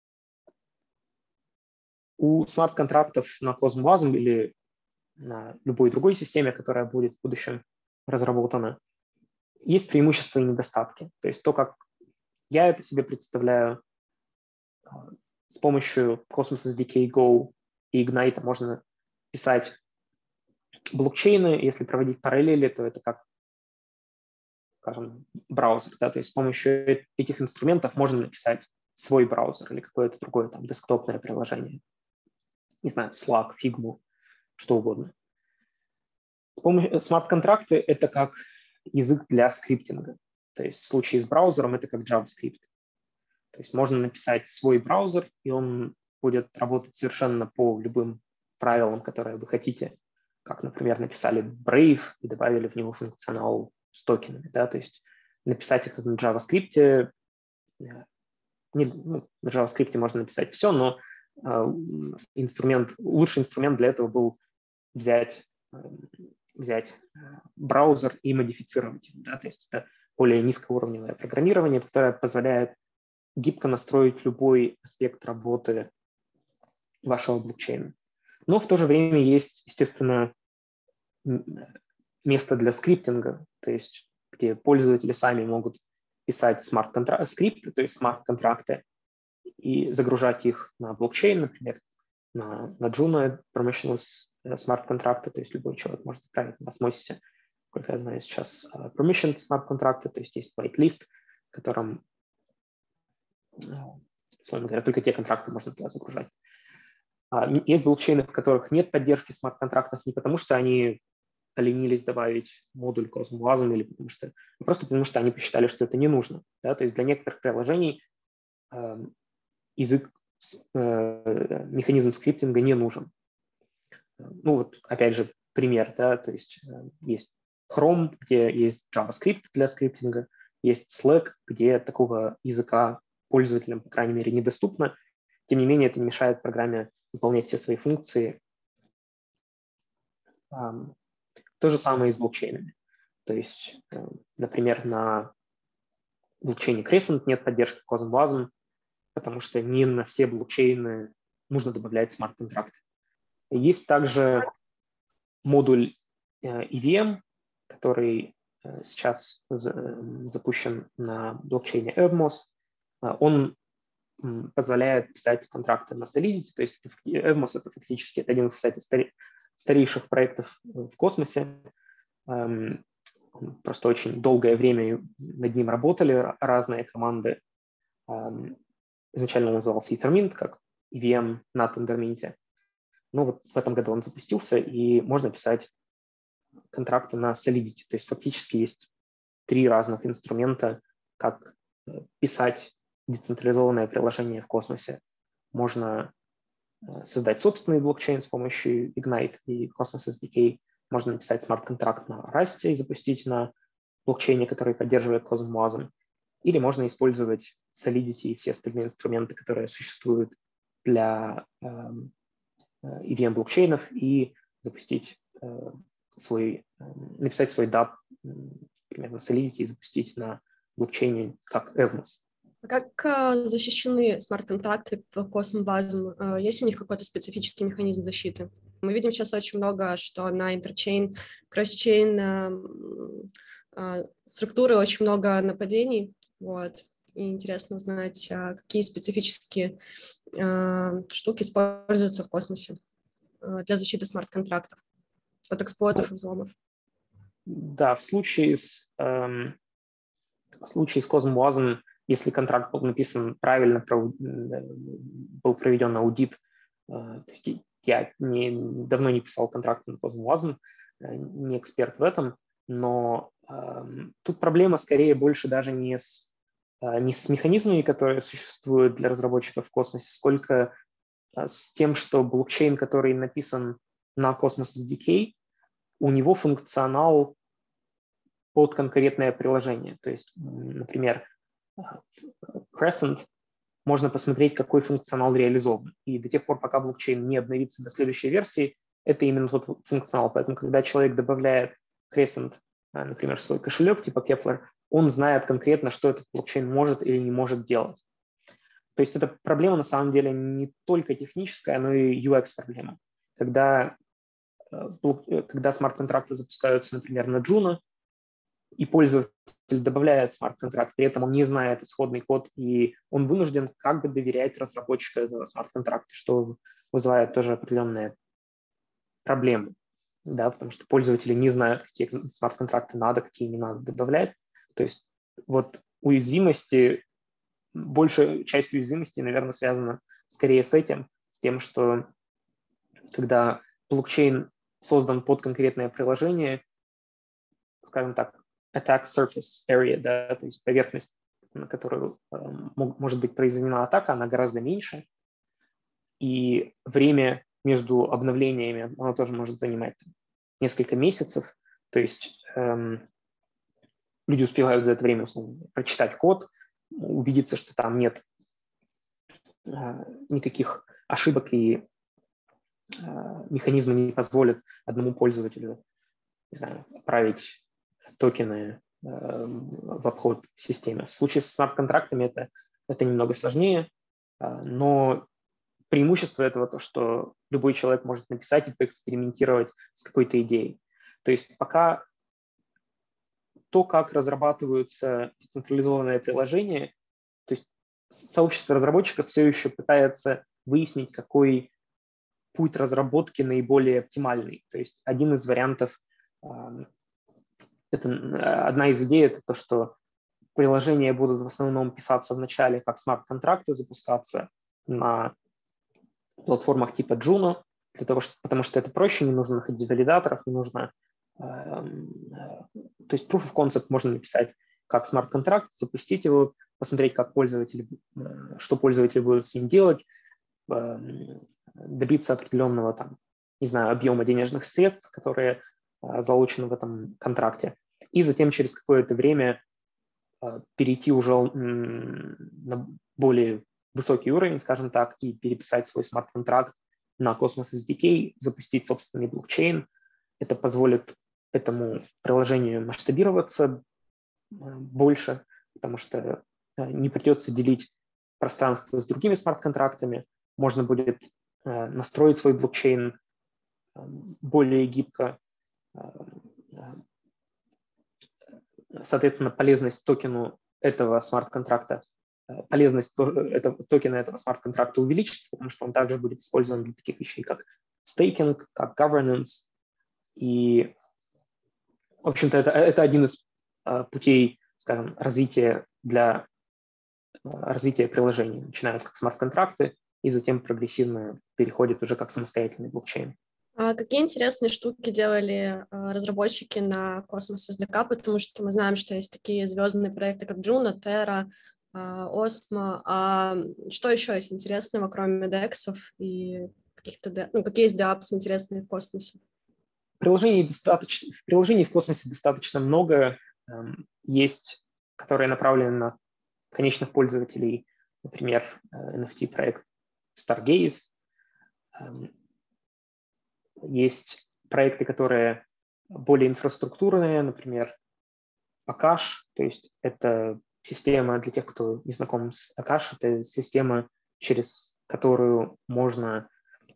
У смарт-контрактов на CosmWasm или на любой другой системе, которая будет в будущем разработана, есть преимущества и недостатки. То есть то, как я это себе представляю, с помощью Cosmos эс ди кей Go и Ignite можно писать блокчейны. Если проводить параллели, то это как, скажем, браузер. Да? То есть с помощью этих инструментов можно написать свой браузер или какое-то другое там десктопное приложение. Не знаю, Slack, Figma, что угодно. Смарт-контракты — это как язык для скриптинга. То есть в случае с браузером это как JavaScript. То есть можно написать свой браузер, и он будет работать совершенно по любым правилам, которые вы хотите. Как, например, написали Brave и добавили в него функционал с токенами. Да? То есть написать это на JavaScript. Не, ну, на JavaScript можно написать все, но э, инструмент, лучший инструмент для этого был взять, э, взять браузер и модифицировать его. Да? То есть это более низкоуровневое программирование, которое позволяет гибко настроить любой аспект работы вашего блокчейна. Но в то же время есть, естественно, место для скриптинга, то есть где пользователи сами могут писать смарт-скрипты, то есть смарт-контракты, и загружать их на блокчейн, например, на, на Juno permissionless смарт-контракты, то есть любой человек может отправить на Osmosis, как я знаю сейчас, permission смарт-контракты, то есть есть whitelist, в котором, условно говоря, только те контракты можно туда загружать. Есть блокчейны, в которых нет поддержки смарт-контрактов не потому, что они поленились добавить модуль CosmWasm, или потому что, просто потому что они посчитали, что это не нужно. Да? То есть для некоторых приложений э, язык, э, механизм скриптинга не нужен. Ну вот, опять же, пример. Да? То есть э, есть Chrome, где есть JavaScript для скриптинга, есть Slack, где такого языка пользователям, по крайней мере, недоступно. Тем не менее, это не мешает программе выполнять все свои функции. То же самое и с блокчейнами. То есть, например, на блокчейне Crescent нет поддержки CosmWasm, потому что не на все блокчейны нужно добавлять смарт-контракты. Есть также модуль и ви эм, который сейчас запущен на блокчейне Evmos. Он позволяет писать контракты на Solidity, то есть Evmos — это фактически один из, кстати, старейших проектов в космосе. Просто очень долгое время над ним работали разные команды. Изначально он назывался Ethermint, как и ви эм на Tendermint. Но вот в этом году он запустился, и можно писать контракты на Solidity. То есть фактически есть три разных инструмента, как писать децентрализованное приложение в космосе. Можно создать собственный блокчейн с помощью Ignite и Cosmos эс ди кей. Можно написать смарт-контракт на Rust и запустить на блокчейне, который поддерживает CosmWasm. Или можно использовать Solidity и все остальные инструменты, которые существуют для э, и ви эм-блокчейнов, и запустить э, свой, э, написать свой дап, например, на Solidity, и запустить на блокчейне как Evmos. Как э, защищены смарт-контракты в CosmWasm? Э, есть у них какой-то специфический механизм защиты? Мы видим сейчас очень много, что на интерчейн, кросс-чейн э, э, структуры очень много нападений. Вот. И интересно узнать, э, какие специфические э, штуки используются в космосе э, для защиты смарт-контрактов от эксплойтов и взломов. Да, в случае с, эм, в случае с CosmWasm, если контракт был написан правильно, был проведен аудит, то есть я не, давно не писал контракт на CosmWasm, не эксперт в этом, но э, тут проблема скорее больше даже не с, не с механизмами, которые существуют для разработчиков в космосе, сколько с тем, что блокчейн, который написан на Cosmos эс ди кей, у него функционал под конкретное приложение. То есть, например, Crescent можно посмотреть, какой функционал реализован. И до тех пор, пока блокчейн не обновится до следующей версии, это именно тот функционал. Поэтому, когда человек добавляет Crescent, например, в свой кошелек типа Kepler, он знает конкретно, что этот блокчейн может или не может делать. То есть эта проблема на самом деле не только техническая, но и ю экс-проблема. Когда, когда смарт-контракты запускаются, например, на Juno, и пользователь добавляет смарт-контракт, при этом он не знает исходный код, и он вынужден как бы доверять разработчику этого смарт-контракта, что вызывает тоже определенные проблемы, да, потому что пользователи не знают, какие смарт-контракты надо, какие не надо добавлять. То есть вот уязвимости, большая часть уязвимости, наверное, связана скорее с этим, с тем, что когда блокчейн создан под конкретное приложение, скажем так, attack surface area, да, то есть поверхность, на которую э, может быть произведена атака, она гораздо меньше, и время между обновлениями оно тоже может занимать несколько месяцев, то есть эм, люди успевают за это время условно, прочитать код, убедиться, что там нет э, никаких ошибок, и э, механизмы не позволят одному пользователю, не знаю, отправить токены в обход системы. В случае с смарт-контрактами это, это немного сложнее, но преимущество этого то, что любой человек может написать и поэкспериментировать с какой-то идеей. То есть пока то, как разрабатываются децентрализованные приложения, то есть сообщество разработчиков все еще пытается выяснить, какой путь разработки наиболее оптимальный. То есть один из вариантов Это одна из идей, это то, что приложения будут в основном писаться вначале как смарт-контракты, запускаться на платформах типа Juno, для того, что, потому что это проще, не нужно находить валидаторов, не нужно... Э, э, то есть proof of concept можно написать как смарт-контракт, запустить его, посмотреть, как пользователи, э, что пользователи будут с ним делать, э, добиться определенного там, не знаю, объема денежных средств, которые э, залучены в этом контракте. И затем через какое-то время э, перейти уже м, на более высокий уровень, скажем так, и переписать свой смарт-контракт на Cosmos эс ди кей, запустить собственный блокчейн. Это позволит этому приложению масштабироваться э, больше, потому что э, не придется делить пространство с другими смарт-контрактами. Можно будет э, настроить свой блокчейн э, более гибко. Э, Соответственно, полезность токену этого смарт-контракта полезность этого, токена этого смарт-контракта увеличится, потому что он также будет использован для таких вещей, как стейкинг, как governance. И, в общем-то, это, это один из путей, скажем, развития для развития приложений. Начинают как смарт-контракты и затем прогрессивно переходят уже как самостоятельный блокчейн. А какие интересные штуки делали а, разработчики на Cosmos эс ди кей, потому что мы знаем, что есть такие звездные проекты, как Juno, Terra, а, Osmo. А что еще есть интересного, кроме дексов и каких-то, ну, какие есть дапс интересные в космосе? Приложений достаточно, приложений в космосе достаточно много. Есть, которые направлены на конечных пользователей, например, эн эф ти-проект Stargaze. Есть проекты, которые более инфраструктурные, например, Akash, то есть это система, для тех, кто не знаком с Akash, это система, через которую можно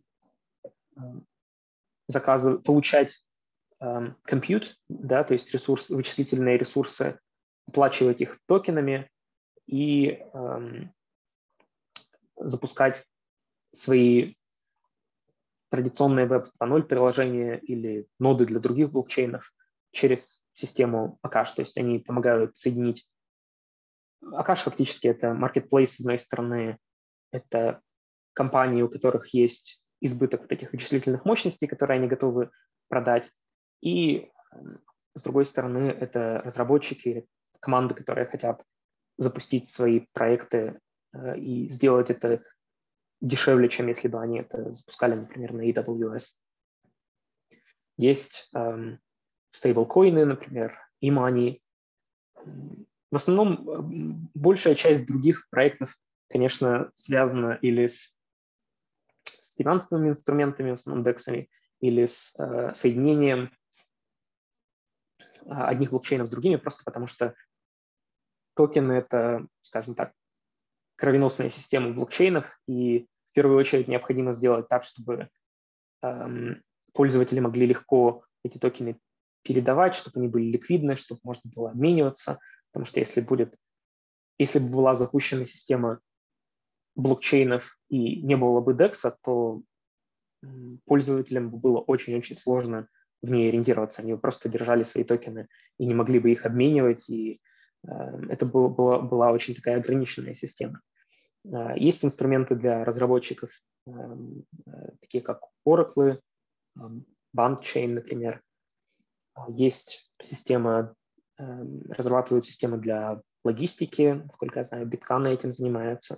заказывать, получать um, compute, да, то есть ресурс, вычислительные ресурсы, оплачивать их токенами и um, запускать свои традиционные веб два ноль приложения или ноды для других блокчейнов через систему Akash. То есть они помогают соединить. Akash фактически это marketplace, с одной стороны, это компании, у которых есть избыток вот этих вычислительных мощностей, которые они готовы продать. И с другой стороны, это разработчики, команды, которые хотят запустить свои проекты э, и сделать это дешевле, чем если бы они это запускали, например, на эй дабл ю эс. Есть эм, стейблкоины, например, e-money. В основном большая часть других проектов, конечно, связана или с, с финансовыми инструментами, в основном дексами, или с э, соединением одних блокчейнов с другими, просто потому что токены — это, скажем так, кровеносная система блокчейнов, и в первую очередь необходимо сделать так, чтобы эм, пользователи могли легко эти токены передавать, чтобы они были ликвидны, чтобы можно было обмениваться, потому что если будет, если бы была запущена система блокчейнов и не было бы декса, то пользователям было очень-очень сложно в ней ориентироваться. Они просто держали свои токены и не могли бы их обменивать, и э, это было, была, была очень такая ограниченная система. Э, есть инструменты для разработчиков, э, э, такие как Oracle, э, BandChain, например. Есть система, э, разрабатывают системы для логистики, насколько я знаю, Bitcoin этим занимается.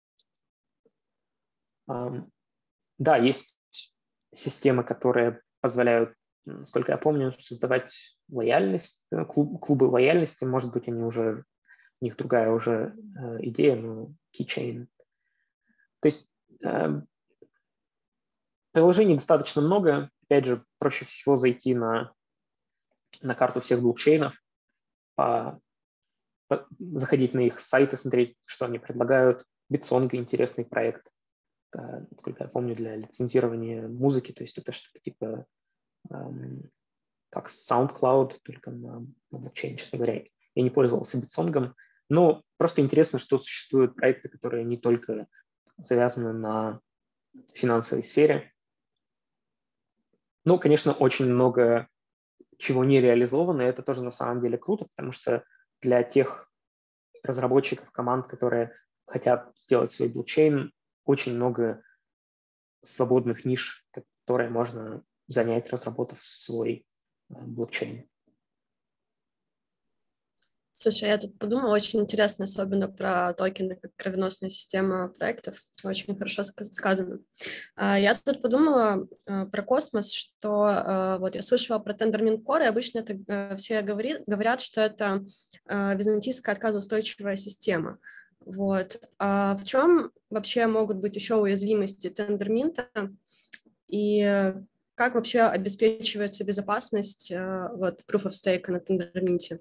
Э, да, есть системы, которые позволяют, насколько я помню, создавать лояльность, клуб, клубы лояльности. Может быть, они уже, у них другая уже э, идея, но keychain. То есть э, приложений достаточно много. Опять же, проще всего зайти на, на карту всех блокчейнов, по, по, заходить на их сайты, смотреть, что они предлагают. Bitsong — интересный проект, э, насколько я помню, для лицензирования музыки. То есть это что-то типа как SoundCloud, только на, на блокчейне, честно говоря. Я не пользовался Bitsong, но просто интересно, что существуют проекты, которые не только завязаны на финансовой сфере. Ну, конечно, очень много чего не реализовано, и это тоже на самом деле круто, потому что для тех разработчиков, команд, которые хотят сделать свой блокчейн, очень много свободных ниш, которые можно занять, разработав свой блокчейн. Слушай, я тут подумала, очень интересно, особенно про токены, как кровеносная система проектов. Очень хорошо сказано. Я тут подумала про космос, что вот я слышала про Tendermint Core, и обычно это все говорят, что это византийская отказоустойчивая система. Вот. А в чем вообще могут быть еще уязвимости Tendermint? И как вообще обеспечивается безопасность вот, Proof of Stake на Tendermint?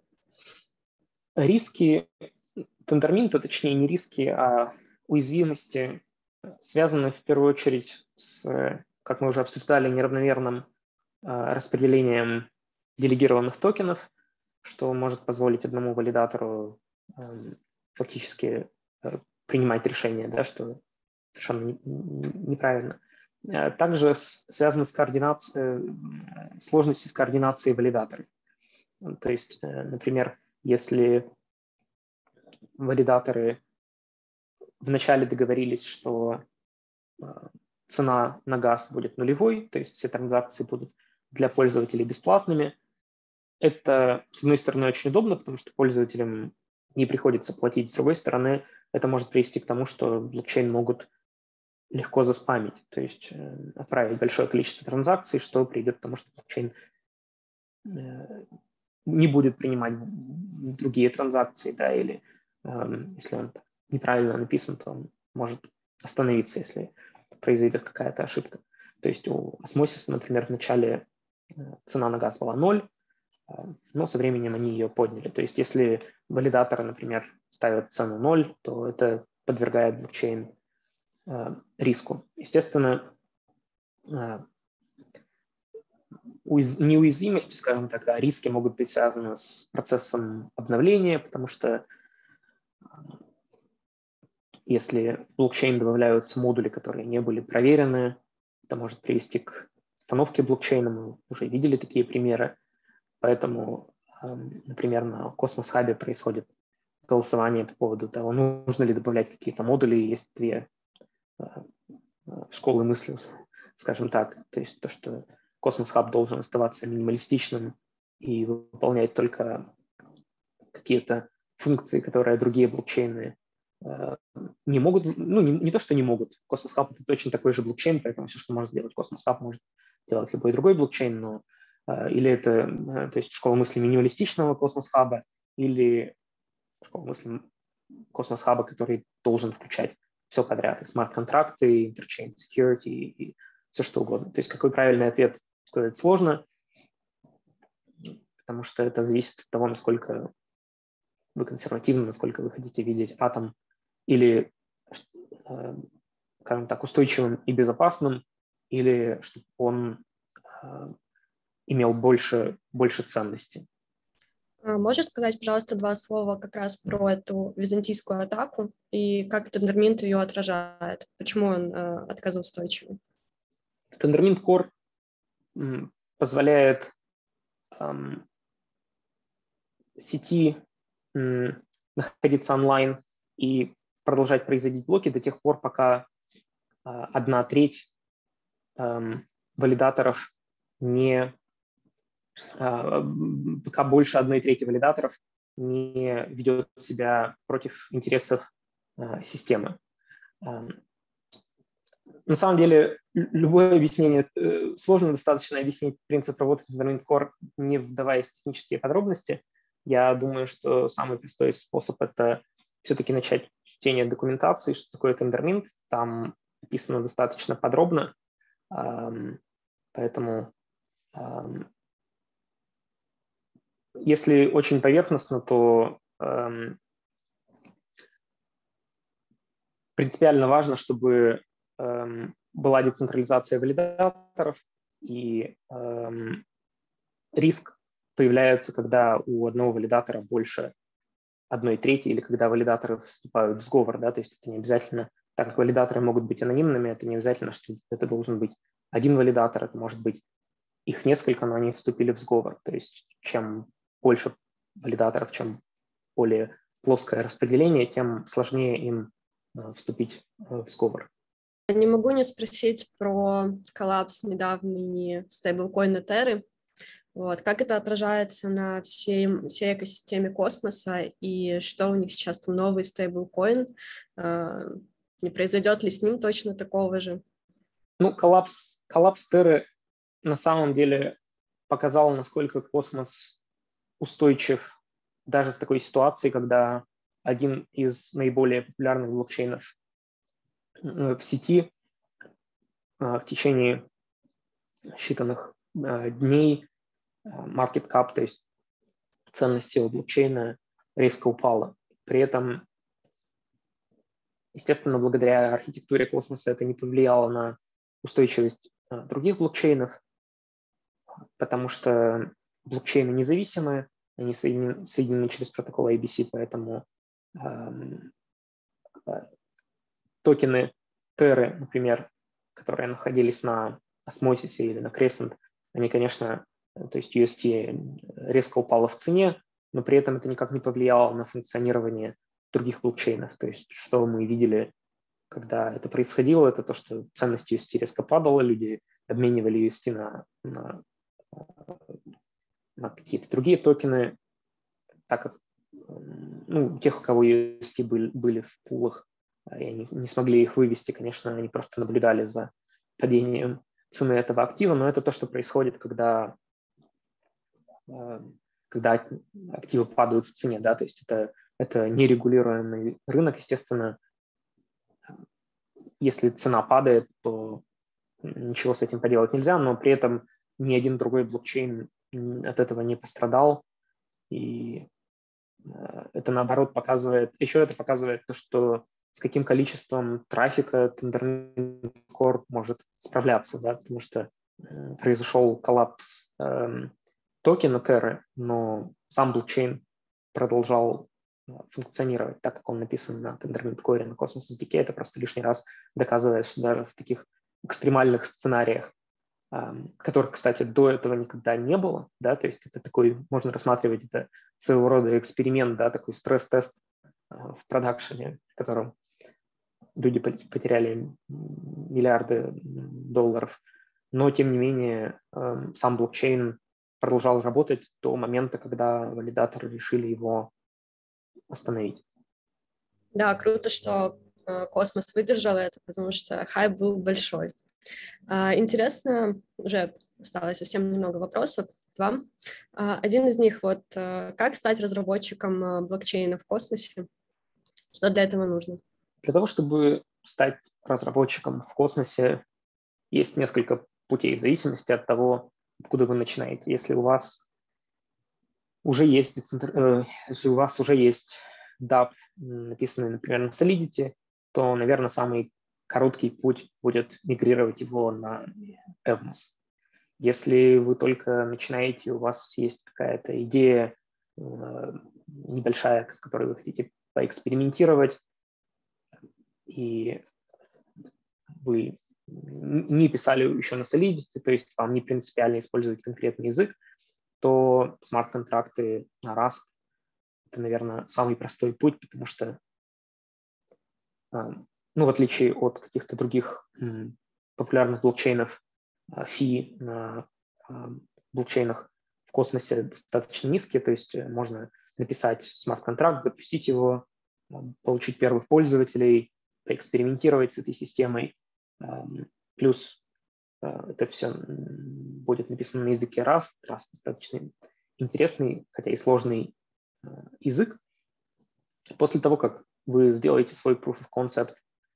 Риски Tendermint, точнее не риски, а уязвимости связаны в первую очередь с, как мы уже обсуждали, неравномерным распределением делегированных токенов, что может позволить одному валидатору фактически принимать решения, да, что совершенно неправильно. Также связано с координацией, сложности с координацией валидаторов. То есть, например, если валидаторы вначале договорились, что цена на газ будет нулевой, то есть все транзакции будут для пользователей бесплатными, это, с одной стороны, очень удобно, потому что пользователям не приходится платить, с другой стороны, это может привести к тому, что блокчейн могут легко заспамить, то есть э, отправить большое количество транзакций, что приведет к тому, что блокчейн э, не будет принимать другие транзакции, да, или э, если он неправильно написан, то он может остановиться, если произойдет какая-то ошибка. То есть у Osmosis, например, в начале цена на газ была ноль, но со временем они ее подняли. То есть если валидаторы, например, ставят цену ноль, то это подвергает блокчейн э, риску. Естественно, э, уяз... неуязвимости, скажем так, а риски могут быть связаны с процессом обновления, потому что если в блокчейн добавляются модули, которые не были проверены, это может привести к остановке блокчейна. Мы уже видели такие примеры. Поэтому, например, на Cosmos Hub происходит голосование по поводу того, нужно ли добавлять какие-то модули. Есть две школы мысли, скажем так. То есть то, что Cosmos Hub должен оставаться минималистичным и выполнять только какие-то функции, которые другие блокчейны не могут, ну, не, не то, что не могут. Cosmos Hub — это точно такой же блокчейн, поэтому все, что может делать Cosmos Hub, может делать любой другой блокчейн, но или это, то есть школа мысли минималистичного Cosmos Hub, или школа мысли Cosmos Hub, который должен включать все подряд, и смарт-контракты, и interchain security, и все что угодно. То есть какой правильный ответ сказать сложно, потому что это зависит от того, насколько вы консервативны, насколько вы хотите видеть атом или, скажем так, устойчивым и безопасным, или чтобы он имел больше, больше ценности. Можешь сказать, пожалуйста, два слова как раз про эту византийскую атаку и как Tendermint ее отражает? Почему он э, отказоустойчивый? Tendermint Core м, позволяет эм, сети м, находиться онлайн и продолжать производить блоки до тех пор, пока э, одна треть эм, валидаторов не пока больше одной трети валидаторов не ведет себя против интересов э, системы. Э, на самом деле, любое объяснение, э, сложно достаточно объяснить принцип работы Tendermint Core, не вдаваясь в технические подробности. Я думаю, что самый простой способ — это все-таки начать чтение документации, что такое Tendermint. Там описано достаточно подробно, э, поэтому э, если очень поверхностно, то эм, принципиально важно, чтобы эм, была децентрализация валидаторов, и эм, риск появляется, когда у одного валидатора больше одной трети, или когда валидаторы вступают в сговор, да, то есть это не обязательно, так как валидаторы могут быть анонимными, это не обязательно, что это должен быть один валидатор, это может быть их несколько, но они вступили в сговор, то есть чем больше валидаторов, чем более плоское распределение, тем сложнее им э, вступить э, в сговор. Не могу не спросить про коллапс недавний стейблкоина Terra. Вот. Как это отражается на всей, всей экосистеме космоса, и что у них сейчас там новый стейблкоин? Э, не произойдет ли с ним точно такого же? Ну, коллапс, коллапс Terra на самом деле показал, насколько космос устойчив даже в такой ситуации, когда один из наиболее популярных блокчейнов в сети в течение считанных дней market cap, то есть ценность его блокчейна, резко упала. При этом, естественно, благодаря архитектуре космоса это не повлияло на устойчивость других блокчейнов, потому что блокчейны независимые, они соединены, соединены через протокол эй би си, поэтому э, токены Terra, например, которые находились на Osmosis или на Crescent, они, конечно, то есть ю эс ти резко упала в цене, но при этом это никак не повлияло на функционирование других блокчейнов. То есть что мы видели, когда это происходило, это то, что ценность ю эс ти резко падала, люди обменивали ю эс ти на, на, на какие-то другие токены, так как ну, тех, у кого ю эс ти были, были в пулах, и они не смогли их вывести, конечно, они просто наблюдали за падением цены этого актива, но это то, что происходит, когда, когда активы падают в цене, да, то есть это, это нерегулируемый рынок, естественно, если цена падает, то ничего с этим поделать нельзя, но при этом ни один другой блокчейн от этого не пострадал, и это, наоборот, показывает, еще это показывает то, что с каким количеством трафика Tendermint Core может справляться, да, потому что э, произошел коллапс э, токена Terra, но сам блокчейн продолжал э, функционировать так, как он написан на Tendermint Core, на Cosmos эс ди кей. Это просто лишний раз доказывает, что даже в таких экстремальных сценариях, э, которых, кстати, до этого никогда не было, да, то есть это такой, можно рассматривать это своего рода эксперимент, да, такой стресс-тест э, в продакшене, в котором люди потеряли миллиарды долларов, но, тем не менее, сам блокчейн продолжал работать до момента, когда валидаторы решили его остановить. Да, круто, что Космос выдержал это, потому что хайп был большой. Интересно, уже осталось совсем немного вопросов к вам. Один из них, вот, как стать разработчиком блокчейна в космосе? Что для этого нужно? Для того, чтобы стать разработчиком в космосе, есть несколько путей в зависимости от того, откуда вы начинаете. Если у вас уже есть, э, если у вас уже есть дап, написанный, например, на Solidity, то, наверное, самый короткий путь будет мигрировать его на Evmos. Если вы только начинаете, у вас есть какая-то идея э, небольшая, с которой вы хотите поэкспериментировать, и вы не писали еще на Solidity, то есть вам не принципиально использовать конкретный язык, то смарт-контракты на Rust – это, наверное, самый простой путь, потому что, ну, в отличие от каких-то других популярных блокчейнов, фи на блокчейнах в космосе достаточно низкие, то есть можно написать смарт-контракт, запустить его, получить первых пользователей, поэкспериментировать с этой системой. Плюс это все будет написано на языке Rust. Rust достаточно интересный, хотя и сложный язык. После того, как вы сделаете свой proof of concept,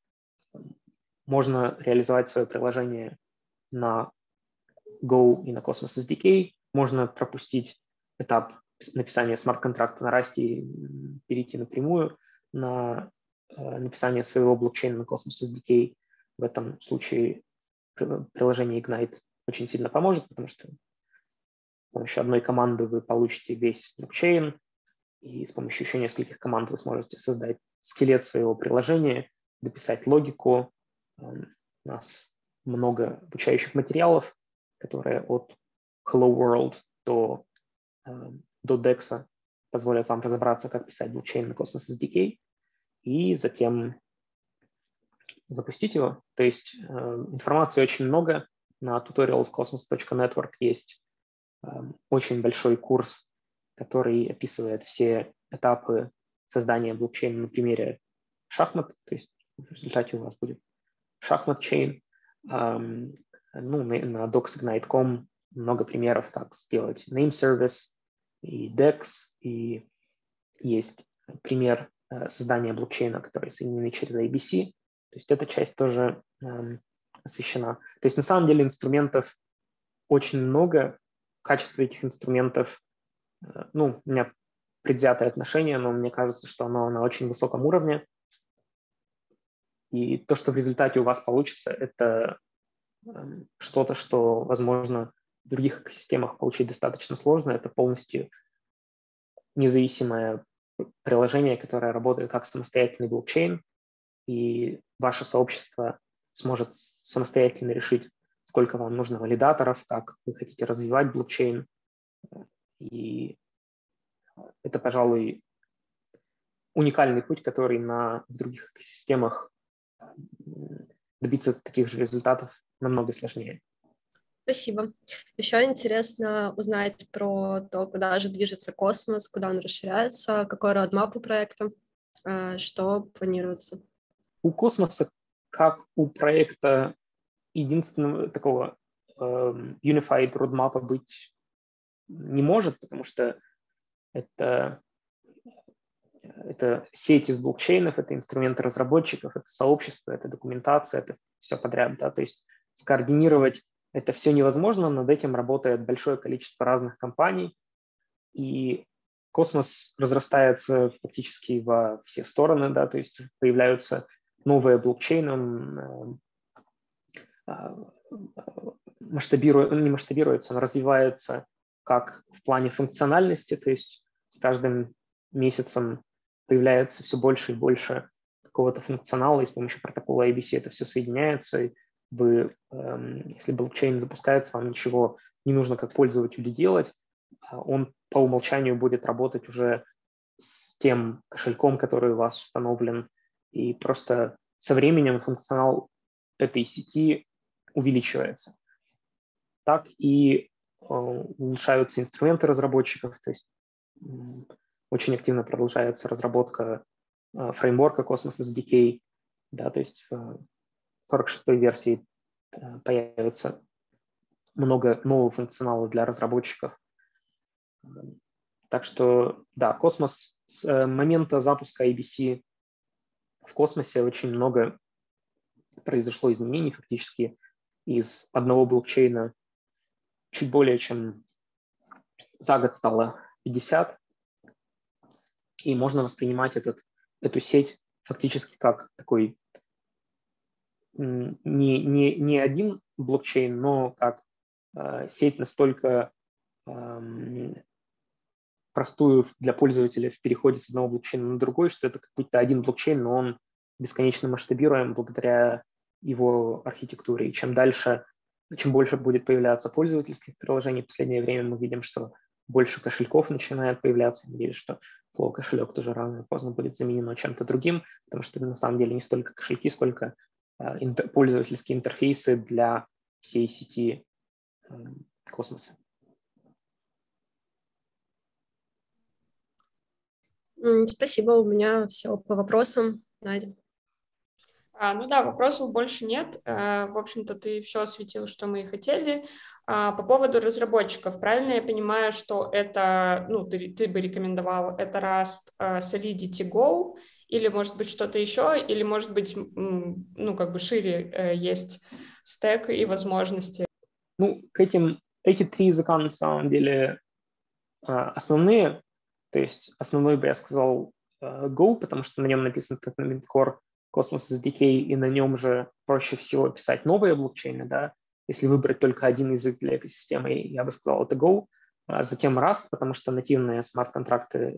можно реализовать свое приложение на Go и на Cosmos эс ди кей. Можно пропустить этап написания смарт-контракта на Rust и перейти напрямую на написание своего блокчейна на Cosmos эс ди кей. В этом случае приложение Ignite очень сильно поможет, потому что с помощью одной команды вы получите весь блокчейн, и с помощью еще нескольких команд вы сможете создать скелет своего приложения, дописать логику. У нас много обучающих материалов, которые от Hello World до, до Dex позволят вам разобраться, как писать блокчейн на Cosmos эс ди кей, и затем запустить его. То есть э, информации очень много. На tutorials cosmos точка network есть э, очень большой курс, который описывает все этапы создания блокчейна на примере шахмат. То есть в результате у вас будет шахмат-чейн. Э, ну, на, на docsignite точка com много примеров, как сделать name service и Dex. И есть пример э, создания блокчейна, который соединены через эй би си. То есть эта часть тоже э, освещена. То есть на самом деле инструментов очень много. Качество этих инструментов, э, ну, у меня предвзятое отношение, но мне кажется, что оно на очень высоком уровне. И то, что в результате у вас получится, это э, что-то, что, возможно, в других экосистемах получить достаточно сложно. Это полностью независимое приложение, которое работает как самостоятельный блокчейн. и ваше сообщество сможет самостоятельно решить, сколько вам нужно валидаторов, как вы хотите развивать блокчейн. И это, пожалуй, уникальный путь, который на в других экосистемах добиться таких же результатов намного сложнее. Спасибо. Еще интересно узнать про то, куда же движется космос, куда он расширяется, какой родмап у проекта, что планируется. У космоса, как у проекта, единственного такого э, unified roadmap быть не может, потому что это, это сеть из блокчейнов, это инструменты разработчиков, это сообщество, это документация, это все подряд. Да? То есть скоординировать это все невозможно, над этим работает большое количество разных компаний, и космос разрастается фактически во все стороны, да, то есть появляются новые блокчейны, масштабируется, не масштабируется, он развивается как в плане функциональности, то есть с каждым месяцем появляется все больше и больше какого-то функционала, и с помощью протокола эй би си это все соединяется, и вы, если блокчейн запускается, вам ничего не нужно как пользователю делать, он по умолчанию будет работать уже с тем кошельком, который у вас установлен, и просто со временем функционал этой сети увеличивается. Так и улучшаются инструменты разработчиков, то есть очень активно продолжается разработка фреймворка Cosmos эс ди кей, да, то есть в сорок шестой версии появится много нового функционала для разработчиков. Так что, да, космос с момента запуска эй би си в космосе очень много произошло изменений, фактически из одного блокчейна чуть более чем за год стало пятьдесят, и можно воспринимать этот, эту сеть фактически как такой не, не, не один блокчейн, но как э, сеть настолько э, простую для пользователя в переходе с одного блокчейна на другой, что это как будто один блокчейн, но он бесконечно масштабируем благодаря его архитектуре. И чем дальше, чем больше будет появляться пользовательских приложений, в последнее время мы видим, что больше кошельков начинает появляться. Надеюсь, что слово кошелек тоже рано или поздно будет заменено чем-то другим, потому что на самом деле не столько кошельки, сколько э, интер- пользовательские интерфейсы для всей сети э, космоса. Спасибо, у меня все по вопросам, Надя. А, ну да, вопросов больше нет. А, в общем-то, ты все осветил, что мы и хотели. А, по поводу разработчиков, правильно я понимаю, что это, ну, ты, ты бы рекомендовал, это Rust uh, Solidity Go, или, может быть, что-то еще, или, может быть, ну, как бы шире uh, есть стэк и возможности? Ну, к этим, эти три языка на самом деле uh, основные. То есть основной бы я сказал uh, Go, потому что на нем написан Tendermint Core Cosmos эс ди кей, и на нем же проще всего писать новые блокчейны, да. Если выбрать только один язык для экосистемы, я бы сказал, это Go. А затем Rust, потому что нативные смарт-контракты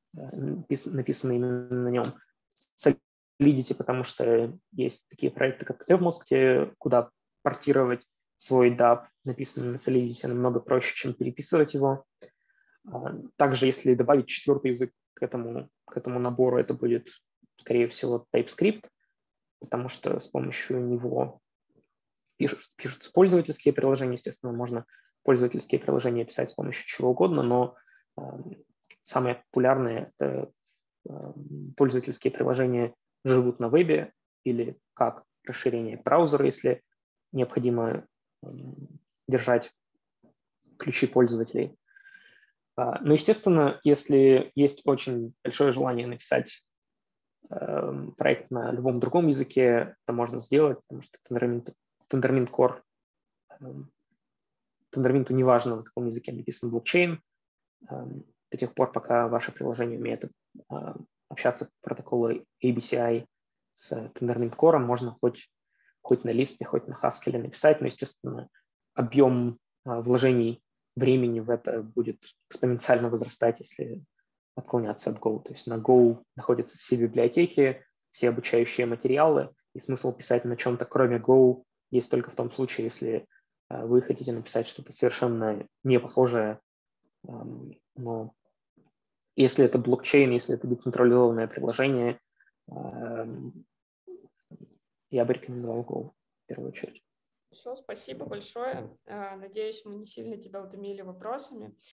написаны именно на нем. Solidity, потому что есть такие проекты, как Evmos, где, куда портировать свой дап, написанный на Solidity, намного проще, чем переписывать его. Также, если добавить четвертый язык к этому, к этому набору, это будет, скорее всего, TypeScript, потому что с помощью него пишут, пишутся пользовательские приложения. Естественно, можно пользовательские приложения писать с помощью чего угодно, но э, самые популярные это э, пользовательские приложения живут на вебе или как расширение браузера, если необходимо э, держать ключи пользователей. Но, естественно, если есть очень большое желание написать э, проект на любом другом языке, это можно сделать, потому что Tendermint, Tendermint Core, э, Tendermint не важно, на каком языке написан блокчейн, э, до тех пор, пока ваше приложение умеет э, общаться по протоколу эй би си ай с Tendermint Core, можно хоть, хоть на Lisp, хоть на Haskell написать, но, естественно, объем э, вложений времени в это будет экспоненциально возрастать, если отклоняться от Go. То есть на Go находятся все библиотеки, все обучающие материалы, и смысл писать на чем-то, кроме Go, есть только в том случае, если вы хотите написать что-то совершенно не похожее. Но если это блокчейн, если это децентрализованное приложение, я бы рекомендовал Go в первую очередь. Все, спасибо большое. Надеюсь, мы не сильно тебя утомили вопросами.